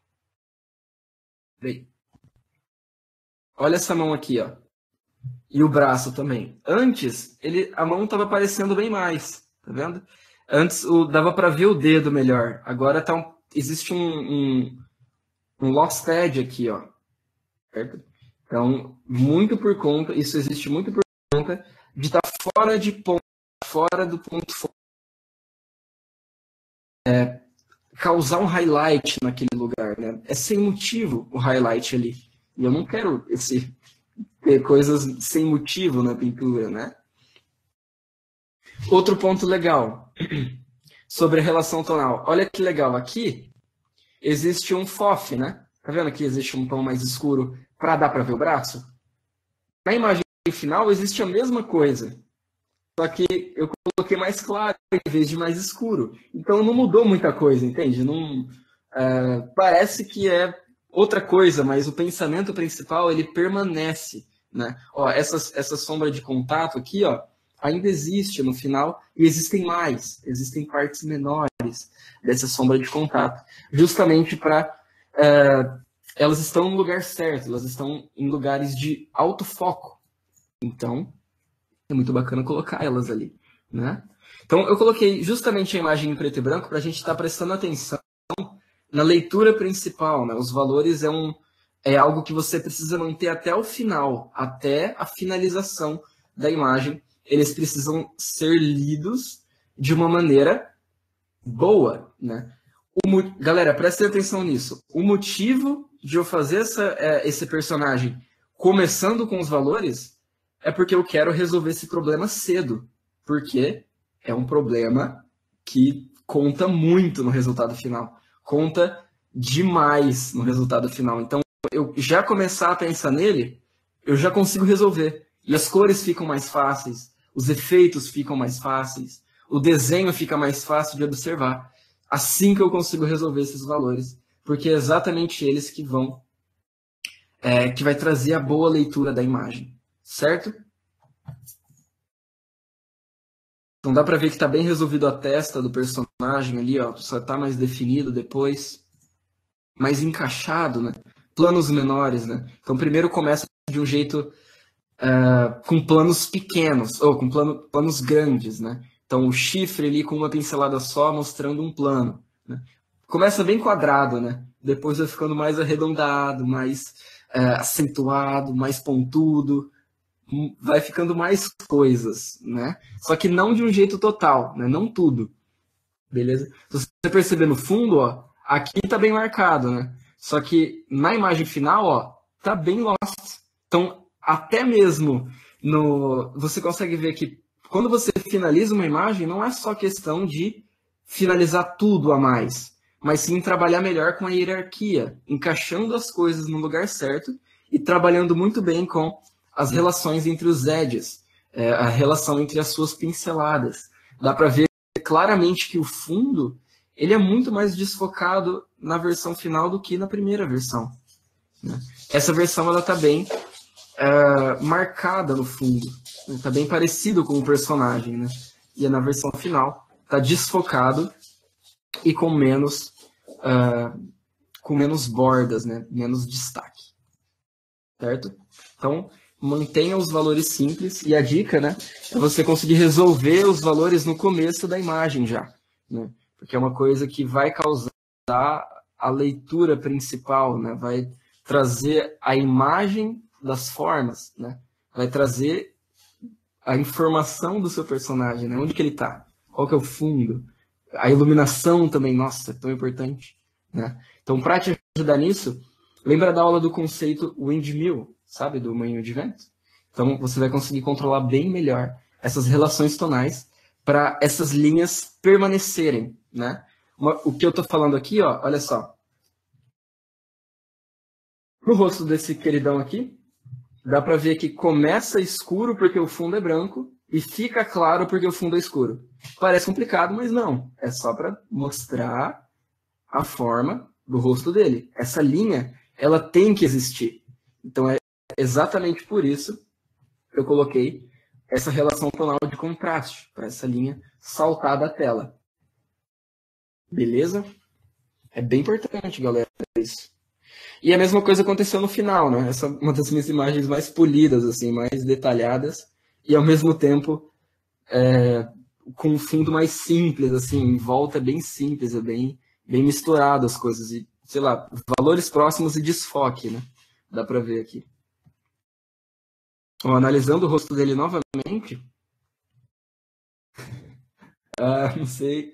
Olha essa mão aqui, ó. E o braço também. Antes, a mão estava aparecendo bem mais, tá vendo? Antes dava para ver o dedo melhor. Agora existe um lost edge aqui, ó. Certo? Então, isso existe muito por conta de estar fora do ponto causar um highlight naquele lugar, né? É sem motivo o highlight ali. E eu não quero ter coisas sem motivo na pintura, né? Outro ponto legal sobre a relação tonal. Olha que legal, aqui existe um FOF, né? Tá vendo que existe um tom mais escuro para dar para ver o braço? Na imagem final existe a mesma coisa, só que eu coloquei mais claro em vez de mais escuro. Então não mudou muita coisa, entende? Não, parece que é outra coisa, mas o pensamento principal ele permanece, né? Ó, essa sombra de contato aqui, ó, ainda existe no final e existem existem partes menores dessa sombra de contato, justamente para elas estão no lugar certo, elas estão em lugares de alto foco. Então, é muito bacana colocar elas ali, né? Então, eu coloquei justamente a imagem em preto e branco para a gente estar prestando atenção na leitura principal, né? Os valores é algo que você precisa manter até o final, até a finalização da imagem. Eles precisam ser lidos de uma maneira boa, né? Galera, prestem atenção nisso. O motivo de eu fazer esse personagem começando com os valores é porque eu quero resolver esse problema cedo. Porque é um problema que conta muito no resultado final. Conta demais no resultado final. Então, eu já começar a pensar nele, eu já consigo resolver. E as cores ficam mais fáceis, os efeitos ficam mais fáceis, o desenho fica mais fácil de observar. Assim que eu consigo resolver esses valores, porque é exatamente eles que que vai trazer a boa leitura da imagem, certo? Então dá para ver que está bem resolvido a testa do personagem ali, ó, só está mais definido depois, mais encaixado, né? Planos menores, né? Então primeiro começa de um jeito com planos pequenos, ou com planos grandes, né? Então o chifre ali com uma pincelada só mostrando um plano, né? Começa bem quadrado, né? Depois vai ficando mais arredondado, mais acentuado, mais pontudo, vai ficando mais coisas, né? Só que não de um jeito total, né? Não tudo, beleza? Se você perceber no fundo, ó, aqui tá bem marcado, né? Só que na imagem final, ó, tá bem lost. Então, até mesmo você consegue ver que quando você finaliza uma imagem, não é só questão de finalizar tudo a mais, mas sim trabalhar melhor com a hierarquia, encaixando as coisas no lugar certo e trabalhando muito bem com as relações entre os edges, a relação entre as suas pinceladas. Dá para ver claramente que o fundo ele é muito mais desfocado na versão final do que na primeira versão, né? Essa versão ela está bem marcada no fundo, está bem parecido com o personagem, né? E na versão final está desfocado e com menos bordas, né? Menos destaque, certo? Então mantenha os valores simples e a dica, né, é você conseguir resolver os valores no começo da imagem já, né? Porque é uma coisa que vai causar a leitura principal, né? Vai trazer a imagem das formas, né? Vai trazer a informação do seu personagem, né? Onde que ele está, qual que é o fundo, a iluminação também, nossa, é tão importante, né? Então, para te ajudar nisso, lembra da aula do conceito windmill, sabe, do moinho de vento? Então, você vai conseguir controlar bem melhor essas relações tonais para essas linhas permanecerem, né? O que eu estou falando aqui, ó, olha só. No rosto desse queridão aqui, dá para ver que começa escuro porque o fundo é branco e fica claro porque o fundo é escuro. Parece complicado, mas não. É só para mostrar a forma do rosto dele. Essa linha, ela tem que existir. Então, é exatamente por isso que eu coloquei essa relação tonal de contraste, para essa linha saltar da tela. Beleza? É bem importante, galera, isso. E a mesma coisa aconteceu no final, né? Essa é uma das minhas imagens mais polidas, assim, mais detalhadas, e ao mesmo tempo com um fundo mais simples, assim, em volta é bem simples, é bem misturado as coisas, e, sei lá, valores próximos e desfoque, né? Dá pra ver aqui. Então, analisando o rosto dele novamente, não sei,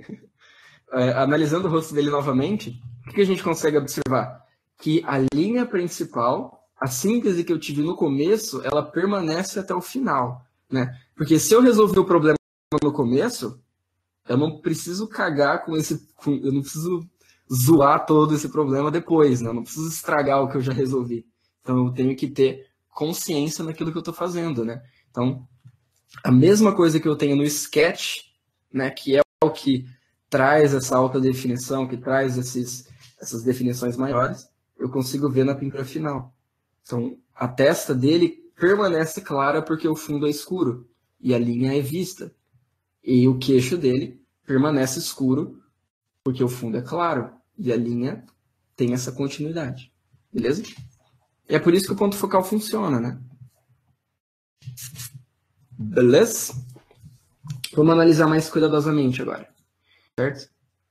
analisando o rosto dele novamente, o que a gente consegue observar? Que a linha principal a síntese que eu tive no começo, ela permanece até o final, né? Porque se eu resolver o problema no começo, eu não preciso cagar eu não preciso zoar todo esse problema depois, né? Eu não preciso estragar o que eu já resolvi. Então eu tenho que ter consciência naquilo que eu estou fazendo, né? Então, a mesma coisa que eu tenho no sketch, né, que é o que traz essa alta definição, que traz essas definições maiores, eu consigo ver na pintura final. Então, a testa dele permanece clara porque o fundo é escuro e a linha é vista. E o queixo dele permanece escuro porque o fundo é claro e a linha tem essa continuidade. Beleza? E é por isso que o ponto focal funciona, né? Beleza? Vamos analisar mais cuidadosamente agora. Certo?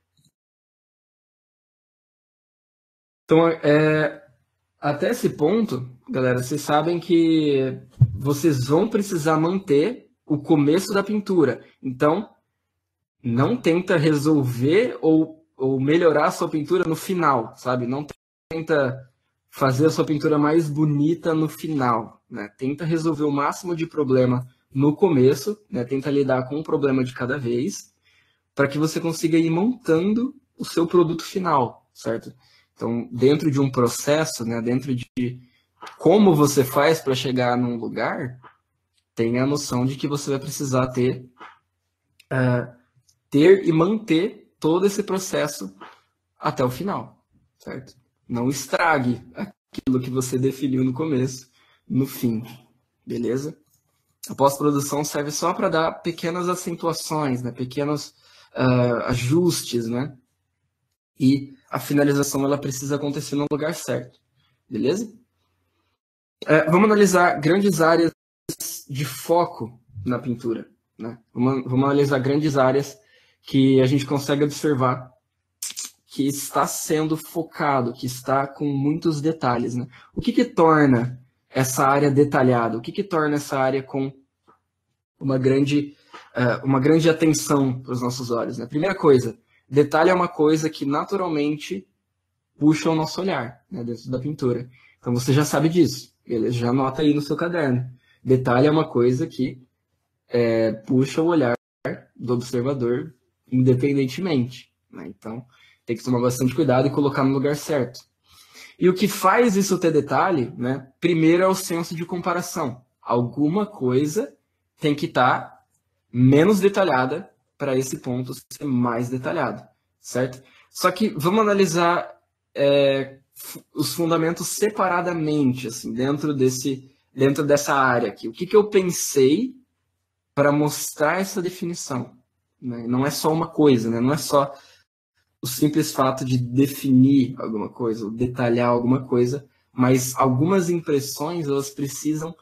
Então, até esse ponto, galera, vocês sabem que vocês vão precisar manter o começo da pintura. Então, não tenta resolver ou melhorar a sua pintura no final, sabe? Não tenta fazer a sua pintura mais bonita no final, né? Tenta resolver o máximo de problema no começo, né? Tenta lidar com um problema de cada vez, para que você consiga ir montando o seu produto final, certo? Então, dentro de um processo, né? Dentro de como você faz para chegar num lugar, tenha a noção de que você vai precisar ter e manter todo esse processo até o final, certo? Não estrague aquilo que você definiu no começo, no fim, beleza? A pós-produção serve só para dar pequenas acentuações, né? Pequenos ajustes, né? E a finalização ela precisa acontecer no lugar certo, beleza? Vamos analisar grandes áreas de foco na pintura, né? Vamos analisar grandes áreas que a gente consegue observar que está sendo focado, que está com muitos detalhes, né? O que torna essa área detalhada? O que torna essa área com uma grande atenção para os nossos olhos, né? Primeira coisa, detalhe é uma coisa que naturalmente puxa o nosso olhar, né, dentro da pintura. Então você já sabe disso, beleza? Já anota aí no seu caderno. Detalhe é uma coisa que puxa o olhar do observador independentemente, né? Então tem que tomar bastante cuidado e colocar no lugar certo. E o que faz isso ter detalhe, né? Primeiro é o senso de comparação. Alguma coisa tem que estar menos detalhada para esse ponto ser mais detalhado, certo? Só que vamos analisar os fundamentos separadamente, assim, dentro dessa área aqui. O que eu pensei para mostrar essa definição? Né? Não é só uma coisa, né? Não é só o simples fato de definir alguma coisa, ou detalhar alguma coisa, mas algumas impressões elas precisam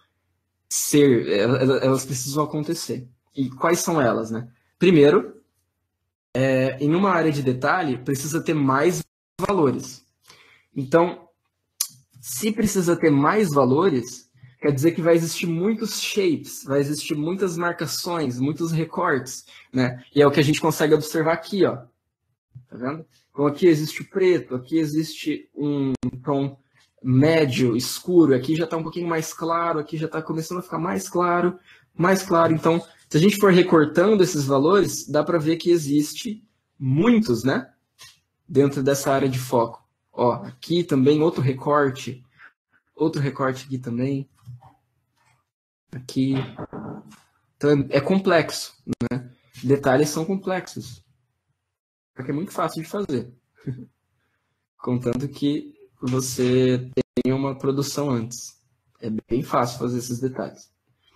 elas precisam acontecer. E quais são elas, né? Primeiro, em uma área de detalhe, precisa ter mais valores. Então, se precisa ter mais valores, quer dizer que vai existir muitos shapes, vai existir muitas marcações, muitos recortes, né? E é o que a gente consegue observar aqui, ó. Tá vendo? Então aqui existe o preto, aqui existe um tom médio, escuro, aqui já está um pouquinho mais claro, aqui já está começando a ficar mais claro, mais claro. Então, se a gente for recortando esses valores, dá para ver que existe muitos, né? Dentro dessa área de foco. Ó, aqui também outro recorte aqui também. Aqui. Então é complexo, né? Detalhes são complexos. Porque é muito fácil de fazer. Contanto que você tenha uma produção antes. É bem fácil fazer esses detalhes.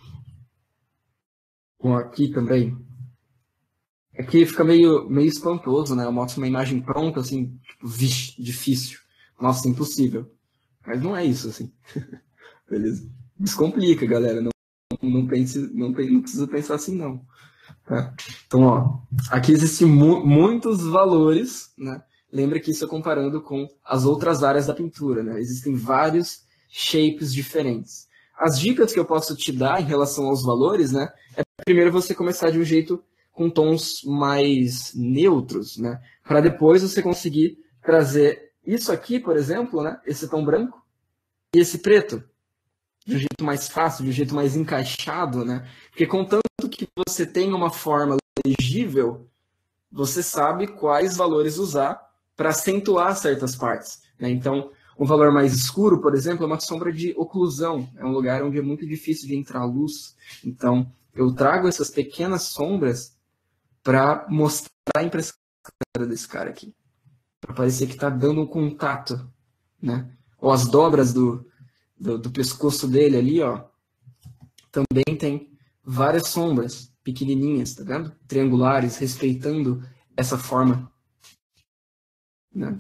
Bom, aqui também. Aqui fica meio espantoso, né? Eu mostro uma imagem pronta, assim, tipo, vixe, difícil. Nossa, impossível. Mas não é isso, assim. Beleza? Descomplica, galera. Não precisa pensar assim, não. Tá? Então, ó, aqui existem muitos valores, né? Lembra que isso é comparando com as outras áreas da pintura, né? Existem vários shapes diferentes. As dicas que eu posso te dar em relação aos valores, né? É primeiro você começar de um jeito com tons mais neutros, né? Para depois você conseguir trazer isso aqui, por exemplo, né? Esse tom branco, esse preto de um jeito mais fácil, de um jeito mais encaixado, né? Porque contanto que você tem uma forma legível, você sabe quais valores usar para acentuar certas partes, né? Então, um valor mais escuro, por exemplo, é uma sombra de oclusão. É um lugar onde é muito difícil de entrar luz. Então, eu trago essas pequenas sombras para mostrar a impressão desse cara aqui. Para parecer que está dando um contato, né? Ou as dobras do pescoço dele ali, ó, também tem várias sombras pequenininhas, tá vendo? Triangulares, respeitando essa forma, né?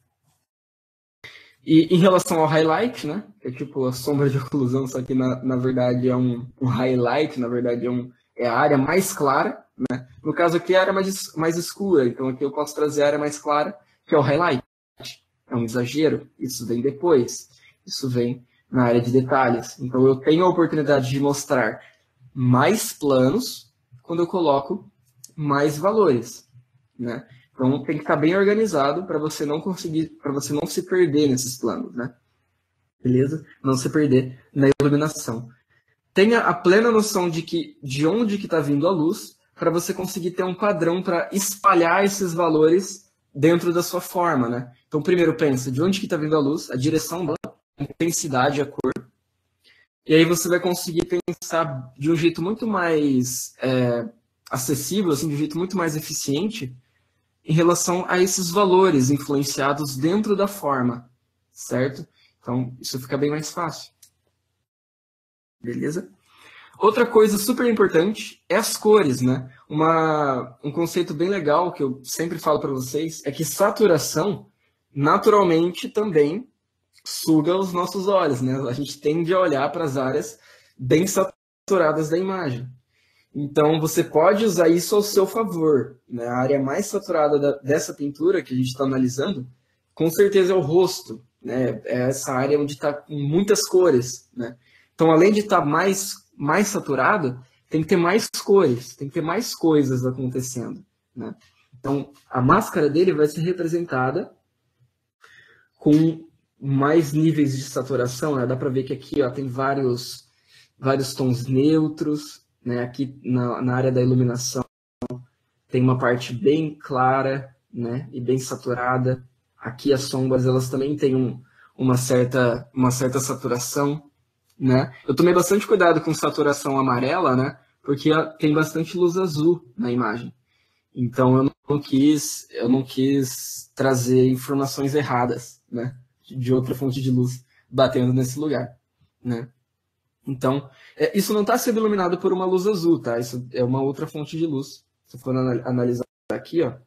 E em relação ao highlight, né? Que é tipo a sombra de oclusão, só que na verdade é um highlight, na verdade é a área mais clara, né? No caso aqui é a área mais escura, então aqui eu posso trazer a área mais clara, que é o highlight. É um exagero, isso vem depois, isso vem na área de detalhes. Então eu tenho a oportunidade de mostrar mais planos quando eu coloco mais valores, né? Então tem que estar bem organizado para você não conseguir, para você não se perder nesses planos, né? Beleza? Não se perder na iluminação. Tenha a plena noção de onde que está vindo a luz, para você conseguir ter um padrão para espalhar esses valores dentro da sua forma, né? Então primeiro pensa de onde que está vindo a luz, a direção dela, a intensidade, a cor. E aí você vai conseguir pensar de um jeito muito mais acessível, assim, de um jeito muito mais eficiente, em relação a esses valores influenciados dentro da forma, certo? Então, isso fica bem mais fácil. Beleza? Outra coisa super importante é as cores, né? Um conceito bem legal que eu sempre falo para vocês é que saturação, naturalmente, também suga os nossos olhos, né? A gente tende a olhar para as áreas bem saturadas da imagem. Então, você pode usar isso ao seu favor, né? A área mais saturada dessa pintura que a gente está analisando, com certeza é o rosto, né? É essa área onde está com muitas cores, né? Então, além de estar mais saturado, tem que ter mais cores, tem que ter mais coisas acontecendo, né? Então, a máscara dele vai ser representada com mais níveis de saturação, né? Dá para ver que aqui, ó, tem vários tons neutros, né? Aqui na área da iluminação tem uma parte bem clara, né? E bem saturada. Aqui as sombras, elas também têm uma certa saturação, né? Eu tomei bastante cuidado com saturação amarela, né? Porque tem bastante luz azul na imagem. Então eu não quis trazer informações erradas, né? De outra fonte de luz batendo nesse lugar, né? Então, isso não está sendo iluminado por uma luz azul, tá? Isso é uma outra fonte de luz. Se for analisar aqui, ó.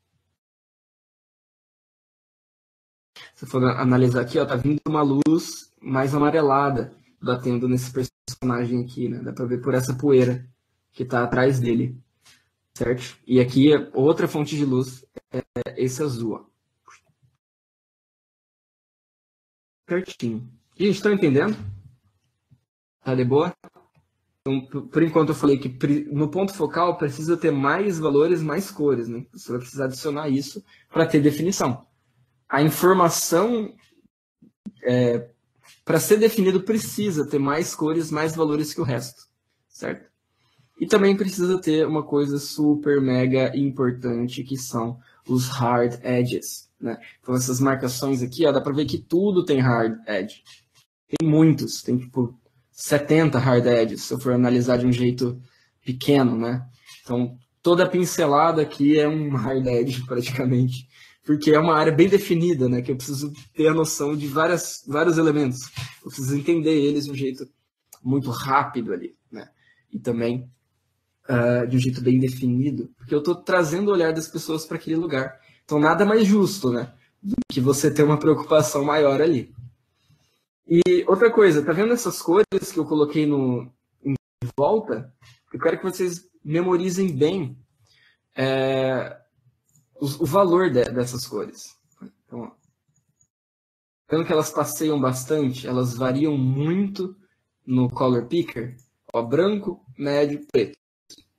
Se for analisar aqui, ó, tá vindo uma luz mais amarelada batendo nesse personagem aqui, né? Dá para ver por essa poeira que está atrás dele, certo? E aqui outra fonte de luz é esse azul, ó. Certinho. Gente, estão entendendo? Tá de boa? Então, por enquanto eu falei que no ponto focal precisa ter mais valores, mais cores, né? Você vai precisar adicionar isso para ter definição. A informação, para ser definido, precisa ter mais cores, mais valores que o resto, certo? E também precisa ter uma coisa super mega importante, que são os hard edges, né? Então essas marcações aqui, ó, dá para ver que tudo tem hard edge. Tem muitos, tem tipo 70 hard edges, se eu for analisar de um jeito pequeno, né? Então, toda pincelada aqui é um hard edge, praticamente, porque é uma área bem definida, né? Que eu preciso ter a noção de vários elementos. Eu preciso entender eles de um jeito muito rápido ali, né? E também de um jeito bem definido, porque eu estou trazendo o olhar das pessoas para aquele lugar. Então, nada mais justo, né? Do que você ter uma preocupação maior ali. E outra coisa, tá vendo essas cores que eu coloquei em volta? Eu quero que vocês memorizem bem o valor dessas cores. Então, ó, vendo que elas passeiam bastante, elas variam muito no color picker. Ó, branco, médio, preto.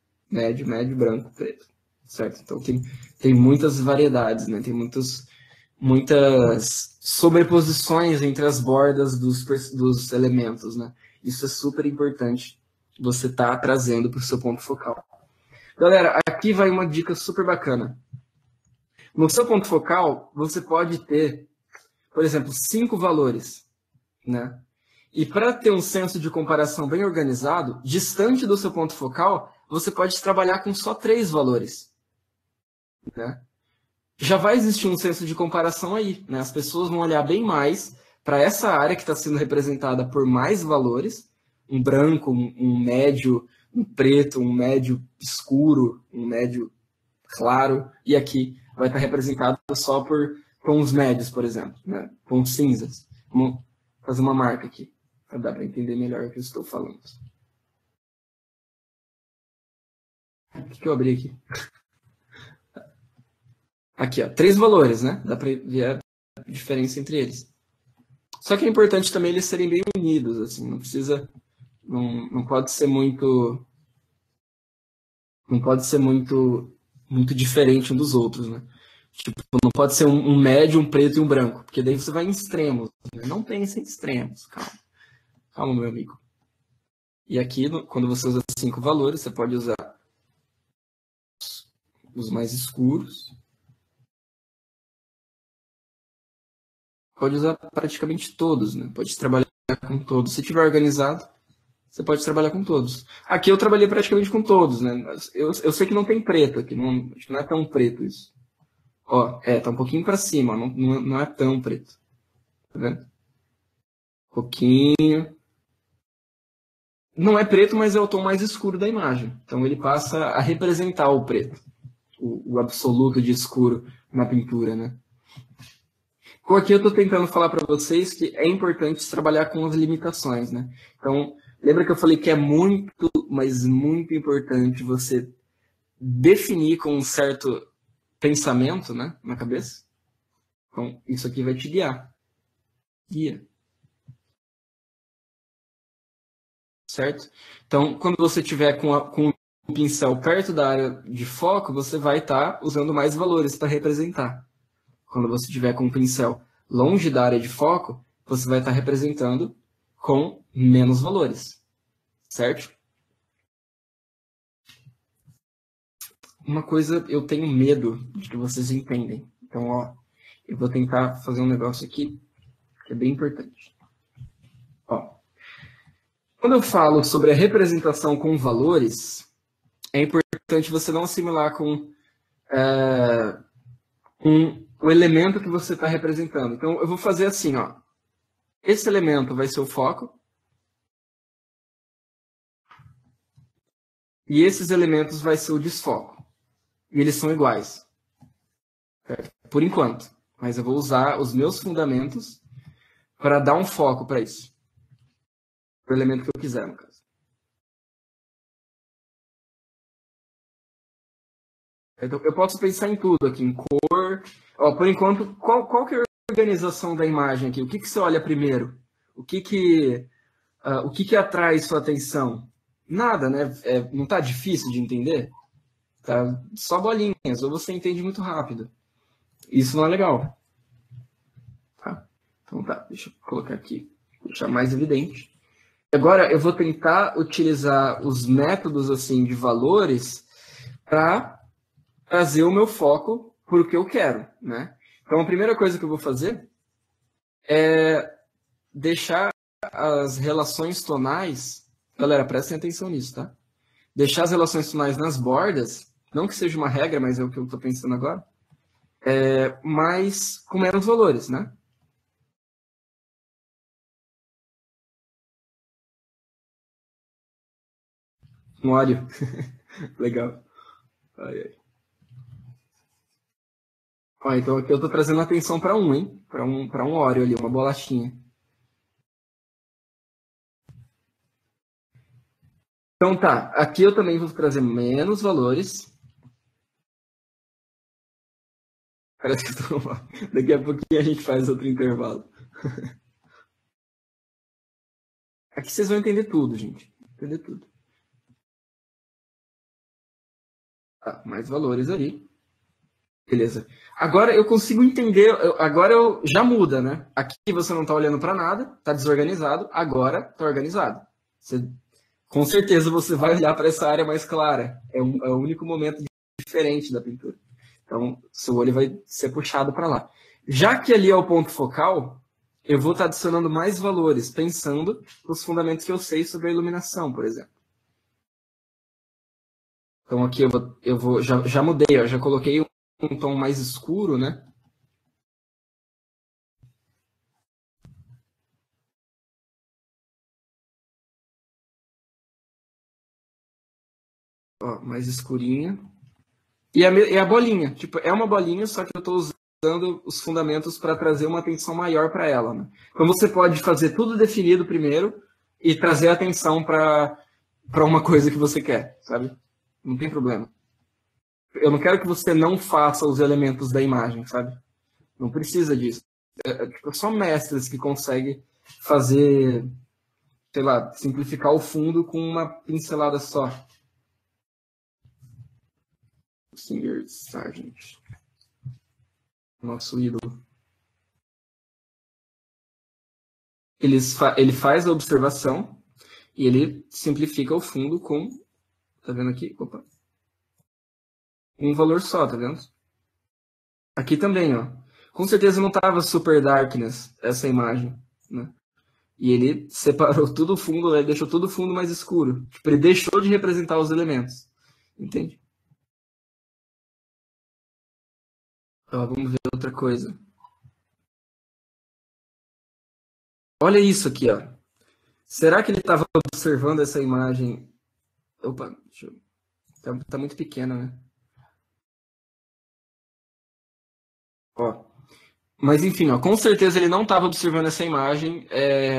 Médio, branco, preto. Certo? Então tem muitas variedades, né? Tem muitos muitas sobreposições entre as bordas dos elementos, né? Isso é super importante você tá trazendo para o seu ponto focal. Galera, aqui vai uma dica super bacana. No seu ponto focal, você pode ter, por exemplo, 5 valores, né? E para ter um senso de comparação bem organizado, distante do seu ponto focal, você pode trabalhar com só 3 valores, né? Já vai existir um senso de comparação aí, né? As pessoas vão olhar bem mais para essa área que está sendo representada por mais valores, um branco, um médio, um preto, um médio escuro, um médio claro, e aqui vai estar representado só por tons médios, por exemplo, né? Tons cinzas. Vamos fazer uma marca aqui, para dar para entender melhor o que eu estou falando. O que eu abri aqui? Aqui, ó, 3 valores, né? Dá para ver a diferença entre eles. Só que é importante também eles serem bem unidos, assim, não precisa, não pode ser muito, não pode ser muito diferente um dos outros, né? Tipo, não pode ser um médio, um preto e um branco, porque daí você vai em extremos, né? Não pense em extremos, calma, calma, meu amigo. E aqui, quando você usa 5 valores, você pode usar os mais escuros, pode usar praticamente todos, né? Pode trabalhar com todos. Se tiver organizado, você pode trabalhar com todos. Aqui eu trabalhei praticamente com todos, né? Eu sei que não tem preto aqui, acho que não é tão preto isso. Ó, tá um pouquinho para cima, não é tão preto. Tá vendo? Um pouquinho. Não é preto, mas é o tom mais escuro da imagem. Então ele passa a representar o preto, o absoluto de escuro na pintura, né? Com aqui eu estou tentando falar para vocês que é importante trabalhar com as limitações, né? Então, lembra que eu falei que é muito, mas muito importante você definir com um certo pensamento, né, na cabeça? Então, isso aqui vai te guiar. Guia. Certo? Então, quando você tiver com o pincel perto da área de foco, você vai estar usando mais valores para representar. Quando você tiver com o pincel longe da área de foco, você vai estar representando com menos valores. Certo? Uma coisa eu tenho medo de que vocês entendem. Então, ó, eu vou tentar fazer um negócio aqui que é bem importante. Ó, quando eu falo sobre a representação com valores, é importante você não assimilar com o elemento que você está representando. Então, eu vou fazer assim, ó. Esse elemento vai ser o foco. E esses elementos vai ser o desfoco. E eles são iguais. Certo? Por enquanto. Mas eu vou usar os meus fundamentos para dar um foco para isso. Para o elemento que eu quiser, no caso. Então, eu posso pensar em tudo aqui, em cor. Ó, por enquanto, qual que é a organização da imagem aqui? O que você olha primeiro? O que atrai sua atenção? Nada, né? Não está difícil de entender? Tá só bolinhas, ou você entende muito rápido. Isso não é legal. Tá? Então tá, deixa eu colocar aqui, deixar mais evidente. Agora eu vou tentar utilizar os métodos assim de valores para trazer o meu foco para o que eu quero, né? Então a primeira coisa que eu vou fazer é deixar as relações tonais, galera, prestem atenção nisso, tá? Deixar as relações tonais nas bordas, não que seja uma regra, mas é o que eu estou pensando agora, mas com menos valores, né? Um óleo. Legal. Ai, ai. Ó, então aqui eu estou trazendo atenção para um, hein? Para um óleo ali, uma bolachinha. Então tá, aqui eu também vou trazer menos valores. Parece que eu tô... Daqui a pouquinho a gente faz outro intervalo. Aqui vocês vão entender tudo, gente. Entender tudo. Tá, mais valores ali. Beleza. Agora eu consigo entender, agora eu já muda, né? Aqui você não está olhando para nada, está desorganizado, agora está organizado. Você, com certeza você vai olhar para essa área mais clara. É o único momento diferente da pintura. Então, seu olho vai ser puxado para lá. Já que ali é o ponto focal, eu vou estar adicionando mais valores, pensando nos fundamentos que eu sei sobre a iluminação, por exemplo. Então aqui já mudei, ó, já coloquei um tom mais escuro, né? Ó, mais escurinha. E a bolinha, tipo, é uma bolinha, só que eu estou usando os fundamentos para trazer uma atenção maior para ela, né? Então você pode fazer tudo definido primeiro e trazer a atenção para uma coisa que você quer, sabe? Não tem problema. Eu não quero que você não faça os elementos da imagem, sabe? Não precisa disso. Tipo, só mestres que conseguem fazer, sei lá, simplificar o fundo com uma pincelada só. Singer Sargent. Nosso ídolo. Ele faz a observação e ele simplifica o fundo com, tá vendo aqui? Opa. Um valor só, tá vendo? Aqui também, ó. Com certeza não tava super darkness essa imagem, né? E ele separou tudo o fundo, ele deixou todo o fundo mais escuro. Tipo, ele deixou de representar os elementos. Entende? Ó, vamos ver outra coisa. Olha isso aqui, ó. Será que ele estava observando essa imagem? Opa, deixa eu... tá muito pequena, né? Ó. Mas enfim, ó, com certeza ele não estava observando essa imagem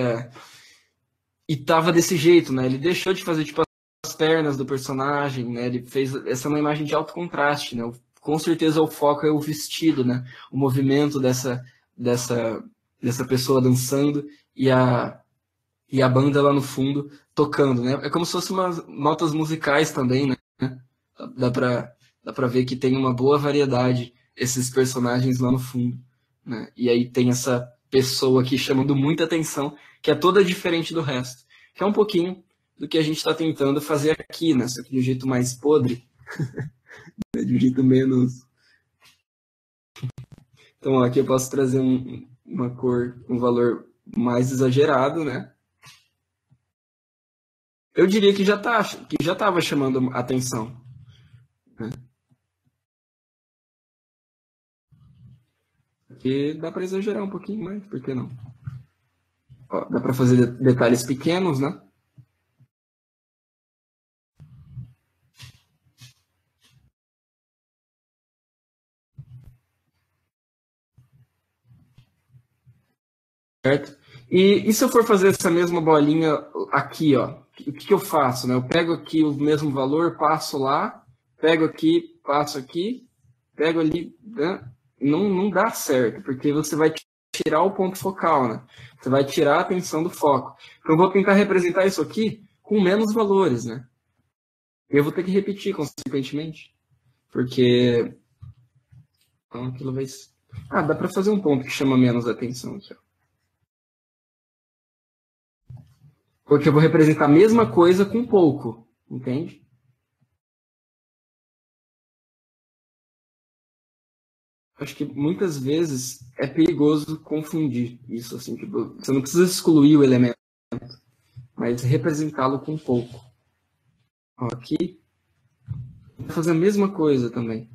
e estava desse jeito, né? Ele deixou de fazer tipo as pernas do personagem, né? Ele fez essa é uma imagem de alto contraste, né? Com certeza o foco é o vestido, né? O movimento dessa, dessa pessoa dançando e a banda lá no fundo tocando, né? É como se fossem umas notas musicais também, né? Dá pra, dá pra ver que tem uma boa variedade esses personagens lá no fundo, né? E aí tem essa pessoa aqui chamando muita atenção, que é toda diferente do resto. Que é um pouquinho do que a gente está tentando fazer aqui, né? Só que de um jeito mais podre, né? De um jeito menos... Então, ó, aqui eu posso trazer uma cor, um valor mais exagerado, né? Eu diria que já estava chamando atenção, né? Porque dá para exagerar um pouquinho mais, por que não? Ó, dá para fazer detalhes pequenos, né? Certo? E se eu for fazer essa mesma bolinha aqui, ó, o que eu faço, né? Eu pego aqui o mesmo valor, passo lá, pego aqui, passo aqui, pego ali, né? Não dá certo, porque você vai tirar o ponto focal, né? Você vai tirar a atenção do foco. Então eu vou tentar representar isso aqui com menos valores, né? Eu vou ter que repetir consequentemente, porque então, aquilo vai... Ah, dá para fazer um ponto que chama menos atenção aqui, ó. Porque eu vou representar a mesma coisa com pouco, entende? Acho que muitas vezes é perigoso confundir isso, assim, tipo, você não precisa excluir o elemento, mas representá-lo com pouco. Ó, aqui, vou fazer a mesma coisa também.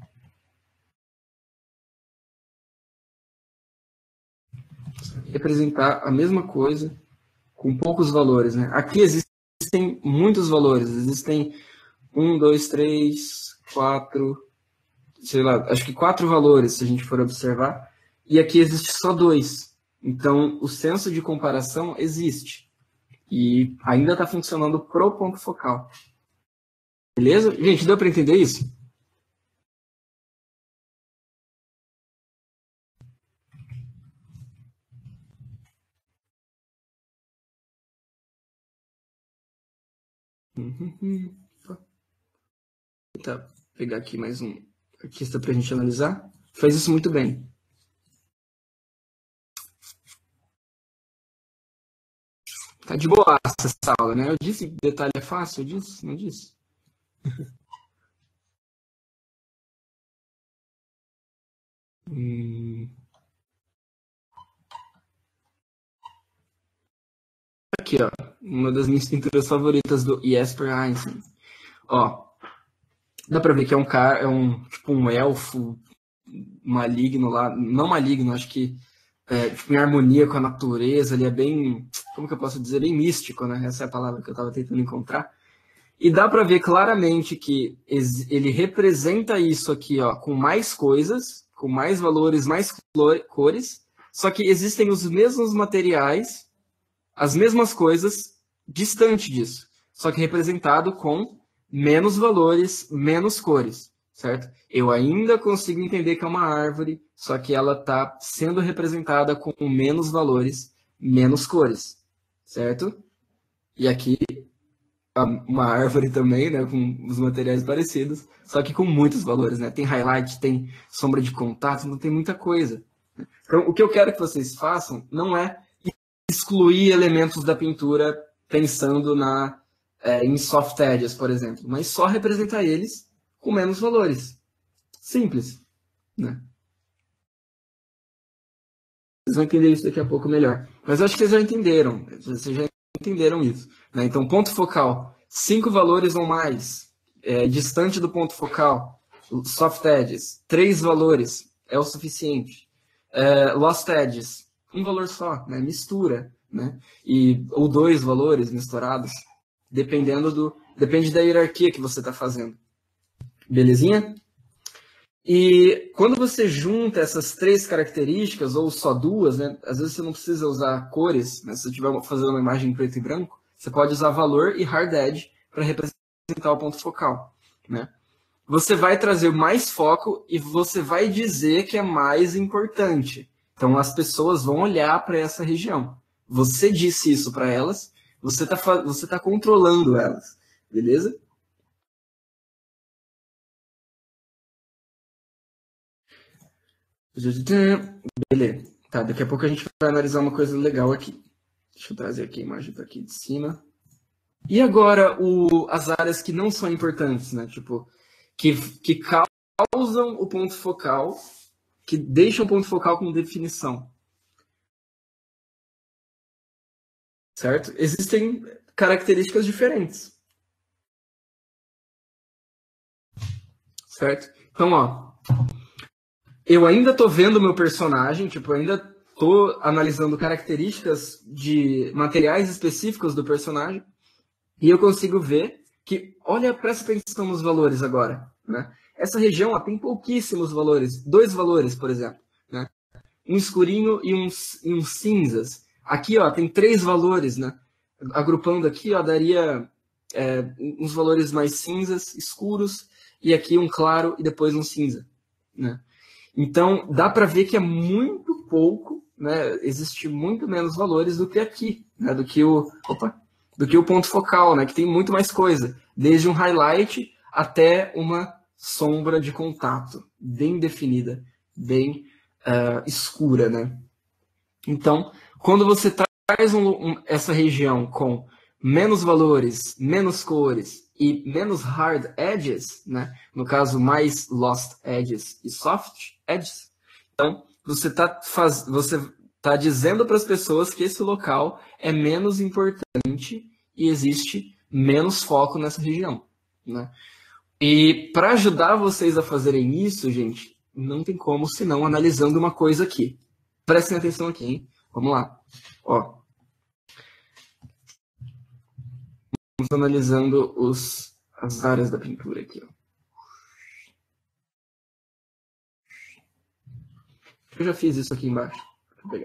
Representar a mesma coisa com poucos valores, né? Aqui existem muitos valores, existem um, dois, três, quatro, sei lá, acho que quatro valores, se a gente for observar, e aqui existe só dois. Então, o senso de comparação existe. E ainda está funcionando pro ponto focal. Beleza? Gente, deu para entender isso? Tá, pegar aqui mais um. Aqui está para a gente analisar. faz isso muito bem. Tá de boa essa aula, né? Eu disse que detalhe é fácil, eu disse? Não disse? Hum, aqui, ó. Uma das minhas pinturas favoritas do Jesper Einstein. Ó, dá pra ver que é um cara, é um tipo um elfo maligno lá. Não maligno, acho que tipo, em harmonia com a natureza. Ele é bem, como que eu posso dizer? Bem místico, né? Essa é a palavra que eu tava tentando encontrar. E dá para ver claramente que ele representa isso aqui, ó, com mais coisas, com mais valores, mais cores, só que existem os mesmos materiais, as mesmas coisas, distante disso, só que representado com menos valores, menos cores, certo? Eu ainda consigo entender que é uma árvore, só que ela está sendo representada com menos valores, menos cores, certo? E aqui uma árvore também, né, com os materiais parecidos, só que com muitos valores, né? Tem highlight, tem sombra de contato, não tem muita coisa. Então, o que eu quero que vocês façam não é excluir elementos da pintura pensando em soft edges, por exemplo, mas só representar eles com menos valores. Simples, né? Vocês vão entender isso daqui a pouco melhor. Mas eu acho que vocês já entenderam isso. Né? Então, ponto focal, 5 valores ou mais, distante do ponto focal, soft edges, 3 valores é o suficiente. Lost edges, um valor só, né? Mistura, né? Ou 2 valores misturados, depende da hierarquia que você está fazendo. Belezinha? E quando você junta essas 3 características, ou só 2, né, às vezes você não precisa usar cores, né, se você estiver fazendo uma imagem em preto e branco, você pode usar valor e hard edge para representar o ponto focal. Né? Você vai trazer mais foco e você vai dizer que é mais importante. Então as pessoas vão olhar para essa região. Você disse isso para elas, você tá controlando elas. Beleza? Beleza. Tá, daqui a pouco a gente vai analisar uma coisa legal aqui. Deixa eu trazer aqui a imagem para aqui de cima. E agora as áreas que não são importantes, né? Tipo, que causam o ponto focal, que deixam o ponto focal com definição. Certo? Existem características diferentes. Certo? Então, ó, eu ainda tô vendo o meu personagem, tipo, eu ainda tô analisando características de materiais específicos do personagem, e eu consigo ver que, olha, presta atenção nos valores agora, né? Essa região ó, tem pouquíssimos valores, 2 valores, por exemplo, né? Um escurinho e uns cinzas. Aqui, ó, tem 3 valores, né? Agrupando aqui, ó, daria uns valores mais cinzas, escuros, e aqui um claro e depois um cinza, né? Então, dá para ver que é muito pouco, né? Existe muito menos valores do que aqui, né? Do que o ponto focal, né? Que tem muito mais coisa, desde um highlight até uma sombra de contato, bem definida, bem escura, né? Então, quando você traz essa região com menos valores, menos cores e menos hard edges, né? No caso, mais lost edges e soft edges, então você tá dizendo para as pessoas que esse local é menos importante e existe menos foco nessa região, né? E para ajudar vocês a fazerem isso, gente, não tem como senão analisando uma coisa aqui. Prestem atenção aqui, hein? Vamos lá. Ó, vamos analisando as áreas da pintura aqui. Ó. Eu já fiz isso aqui embaixo. Vou pegar.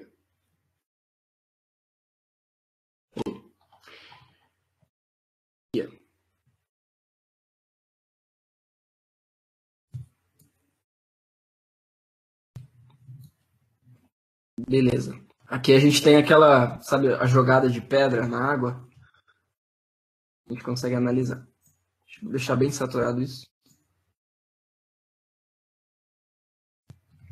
Aqui, ó. Beleza. Aqui a gente tem aquela, sabe, a jogada de pedra na água. A gente consegue analisar. Deixa eu deixar bem saturado isso.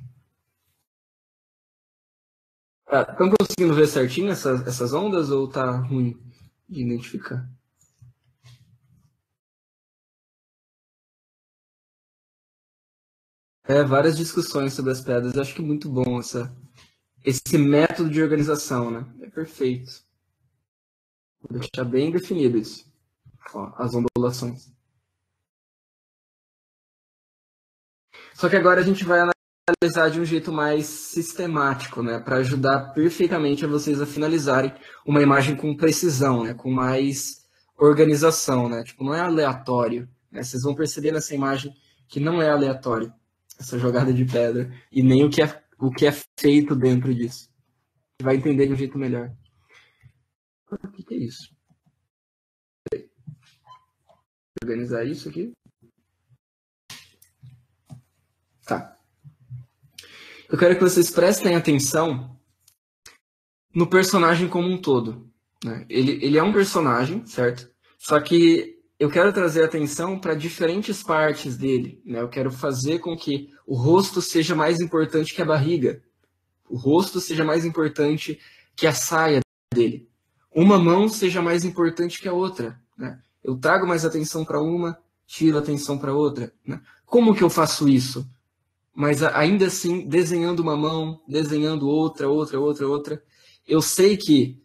Estão conseguindo ver certinho essas ondas ou tá ruim de identificar? Várias discussões sobre as pedras. Eu acho que é muito bom esse método de organização, né? É perfeito. Vou deixar bem definido isso. Ó, as ondulações. Só que agora a gente vai analisar de um jeito mais sistemático, né? Para ajudar perfeitamente a vocês a finalizarem uma imagem com precisão, né? Com mais organização, né? Tipo, não é aleatório. Né? Vocês vão perceber nessa imagem que não é aleatório essa jogada de pedra e nem o que é feito dentro disso. Você vai entender de um jeito melhor. O que é isso? Vou organizar isso aqui. Tá. Eu quero que vocês prestem atenção no personagem como um todo. Né? Ele é um personagem, certo? Só que eu quero trazer atenção para diferentes partes dele. Né? Eu quero fazer com que o rosto seja mais importante que a barriga. O rosto seja mais importante que a saia dele. Uma mão seja mais importante que a outra. Né? Eu trago mais atenção para uma, tiro atenção para outra. Né? Como que eu faço isso? Mas ainda assim, desenhando uma mão, desenhando outra. Eu sei que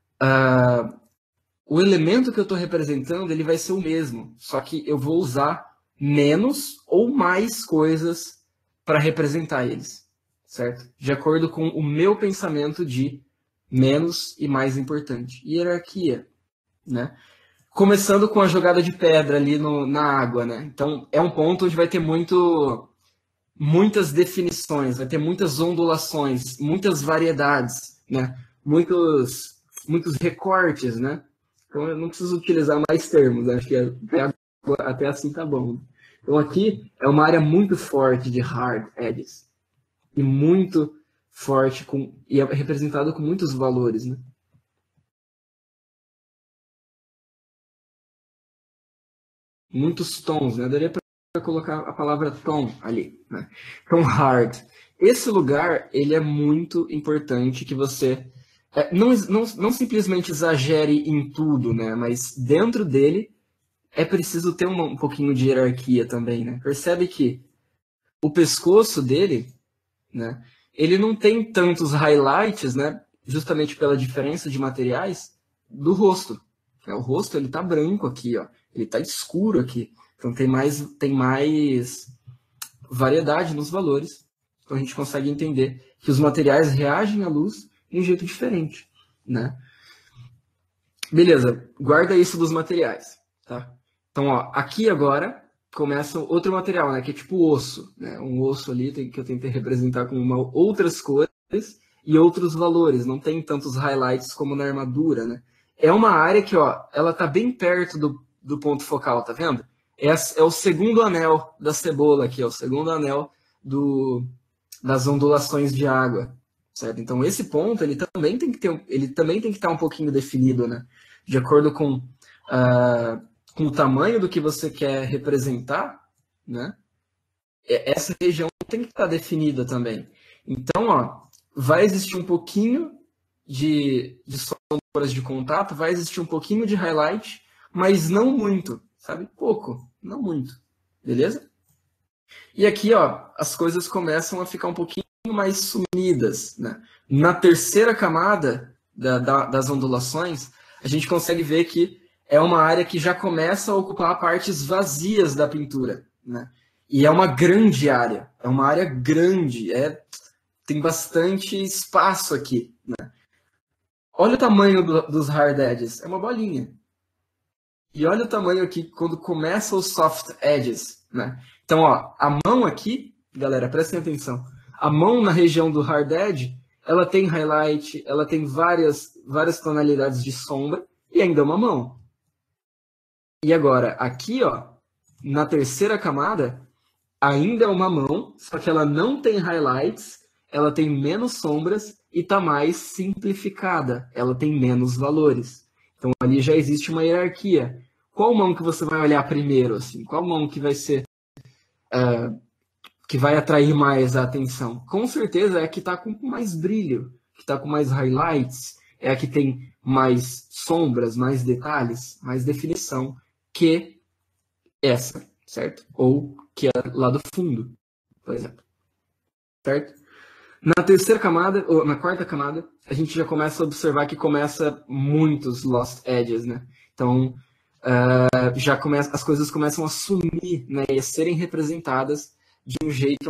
o elemento que eu estou representando ele vai ser o mesmo, só que eu vou usar menos ou mais coisas para representar eles, certo? De acordo com o meu pensamento de menos e mais importante. Hierarquia, né? Começando com a jogada de pedra ali na água, né? Então, é um ponto onde vai ter muitas definições, vai ter muitas ondulações, muitas variedades, né? Muitos recortes, né? Então eu não preciso utilizar mais termos, acho que até assim tá bom. Então aqui é uma área muito forte de hard edges e muito forte e é representado com muitos valores, né? Muitos tons, né? Daria para colocar a palavra tom ali, né? Tom hard. Esse lugar ele é muito importante que você não simplesmente exagere em tudo, né? Mas dentro dele é preciso ter um pouquinho de hierarquia também, né? Percebe que o pescoço dele, né? Ele não tem tantos highlights, né? Justamente pela diferença de materiais do rosto. O rosto ele tá branco aqui, ó. Ele tá escuro aqui. Então tem mais variedade nos valores. Então a gente consegue entender que os materiais reagem à luz de um jeito diferente, né? Beleza, guarda isso dos materiais, tá? Então, ó, aqui agora começa outro material, né? Que é tipo osso, né? Um osso ali que eu tentei representar com outras cores e outros valores. Não tem tantos highlights como na armadura, né? É uma área que, ó, ela tá bem perto do ponto focal, tá vendo? É o segundo anel da cebola aqui, ó, o segundo anel das ondulações de água, certo? Então esse ponto ele também tem que estar um pouquinho definido, né? De acordo com o tamanho do que você quer representar, né? Essa região tem que estar definida também. Então, ó, vai existir um pouquinho de sombras de contato, vai existir um pouquinho de highlight, mas não muito, sabe? Pouco, não muito. Beleza? E aqui, ó, as coisas começam a ficar um pouquinho mais sumidas, né? Na terceira camada das ondulações, a gente consegue ver que é uma área que já começa a ocupar partes vazias da pintura, né? E é uma grande área, é uma área grande, tem bastante espaço aqui, né? Olha o tamanho dos hard edges, é uma bolinha. E olha o tamanho aqui quando começa os soft edges, né? Então, ó, a mão aqui, galera, prestem atenção. A mão na região do hard edge, ela tem highlight, ela tem várias tonalidades de sombra e ainda é uma mão. E agora, aqui, ó, na terceira camada, ainda é uma mão, só que ela não tem highlights, ela tem menos sombras e está mais simplificada, ela tem menos valores. Então ali já existe uma hierarquia. Qual mão que você vai olhar primeiro? Assim? Qual mão que vai ser que vai atrair mais a atenção? Com certeza é a que está com mais brilho, que está com mais highlights, é a que tem mais sombras, mais detalhes, mais definição que essa, certo? Ou que é lá do fundo, por exemplo, certo? Na terceira camada, ou na quarta camada, a gente já começa a observar que começa muitos Lost Edges, né? Então, já começa, as coisas começam a sumir, né? E a serem representadas de um jeito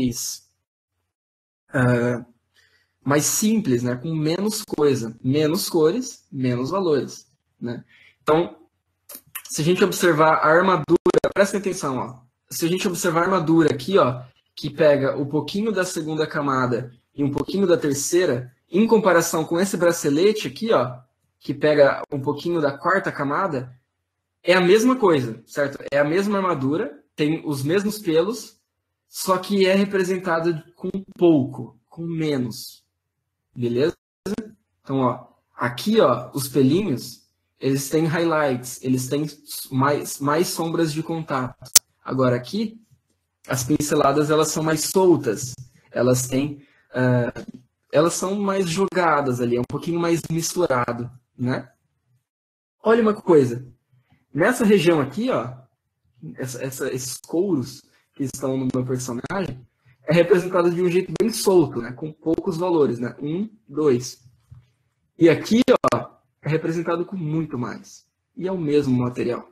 mais simples, né? Com menos coisa, menos cores, menos valores, né? Então, se a gente observar a armadura, presta atenção, ó. Se a gente observar a armadura aqui, ó, que pega um pouquinho da segunda camada e um pouquinho da terceira, em comparação com esse bracelete aqui, ó, que pega um pouquinho da quarta camada, é a mesma coisa, certo? É a mesma armadura, tem os mesmos pelos, só que é representado com pouco, com menos, beleza? Então, ó, aqui, ó, os pelinhos, eles têm highlights, eles têm mais sombras de contato. Agora aqui, as pinceladas, elas são mais soltas, elas têm, elas são mais jogadas ali, é um pouquinho mais misturado, né? Olha uma coisa, nessa região aqui, ó, esses couros que estão no meu personagem, é representado de um jeito bem solto, né? Com poucos valores, né? 1, 2. E aqui, ó, é representado com muito mais. E é o mesmo material.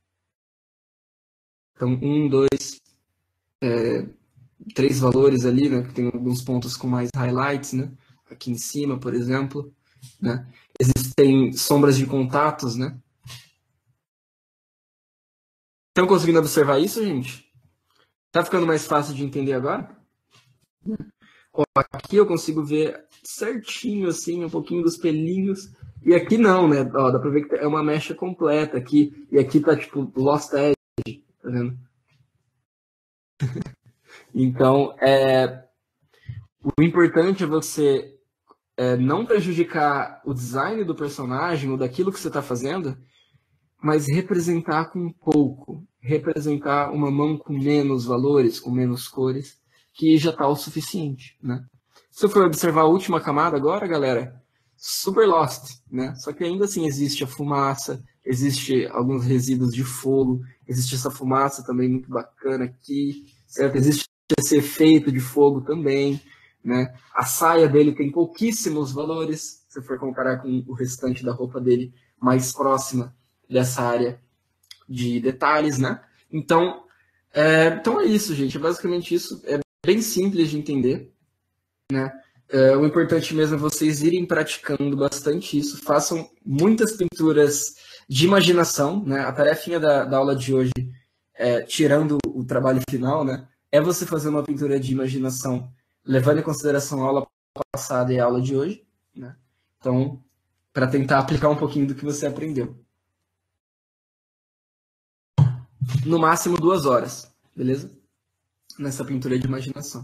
Então, 1, 2, 3 valores ali, né? Que tem alguns pontos com mais highlights, né? Aqui em cima, por exemplo, né? Existem sombras de contatos, né? Estão conseguindo observar isso, gente? Tá ficando mais fácil de entender agora? Ó, aqui eu consigo ver certinho, assim, um pouquinho dos pelinhos. E aqui não, né? Ó, dá pra ver que é uma mecha completa aqui. E aqui tá, tipo, Lost Edge, tá vendo? Então, o importante é você não prejudicar o design do personagem ou daquilo que você está fazendo, mas representar com pouco. Representar uma mão com menos valores, com menos cores, que já está o suficiente, né? Se eu for observar a última camada agora, galera, super lost, né? Só que ainda assim existe a fumaça, existe alguns resíduos de fogo, existe essa fumaça também muito bacana aqui, certo? Existe esse efeito de fogo também, né? A saia dele tem pouquíssimos valores, se for comparar com o restante da roupa dele mais próxima dessa área de detalhes, né? Então, então é isso, gente. É basicamente isso. É bem simples de entender, né? O importante mesmo é vocês irem praticando bastante isso. Façam muitas pinturas de imaginação, né? A tarefinha da aula de hoje, tirando o trabalho final, né? É você fazer uma pintura de imaginação, levando em consideração a aula passada e a aula de hoje, né? Então, para tentar aplicar um pouquinho do que você aprendeu. No máximo 2 horas, beleza? Nessa pintura de imaginação.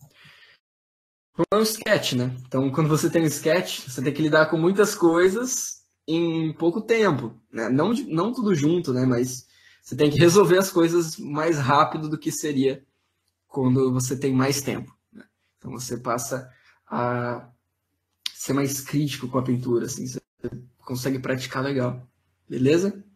É um sketch, né? Então, quando você tem um sketch, você tem que lidar com muitas coisas em pouco tempo, né? Não tudo junto, né? Mas você tem que resolver as coisas mais rápido do que seria quando você tem mais tempo, né? Então, você passa a ser mais crítico com a pintura, assim, você consegue praticar legal, beleza?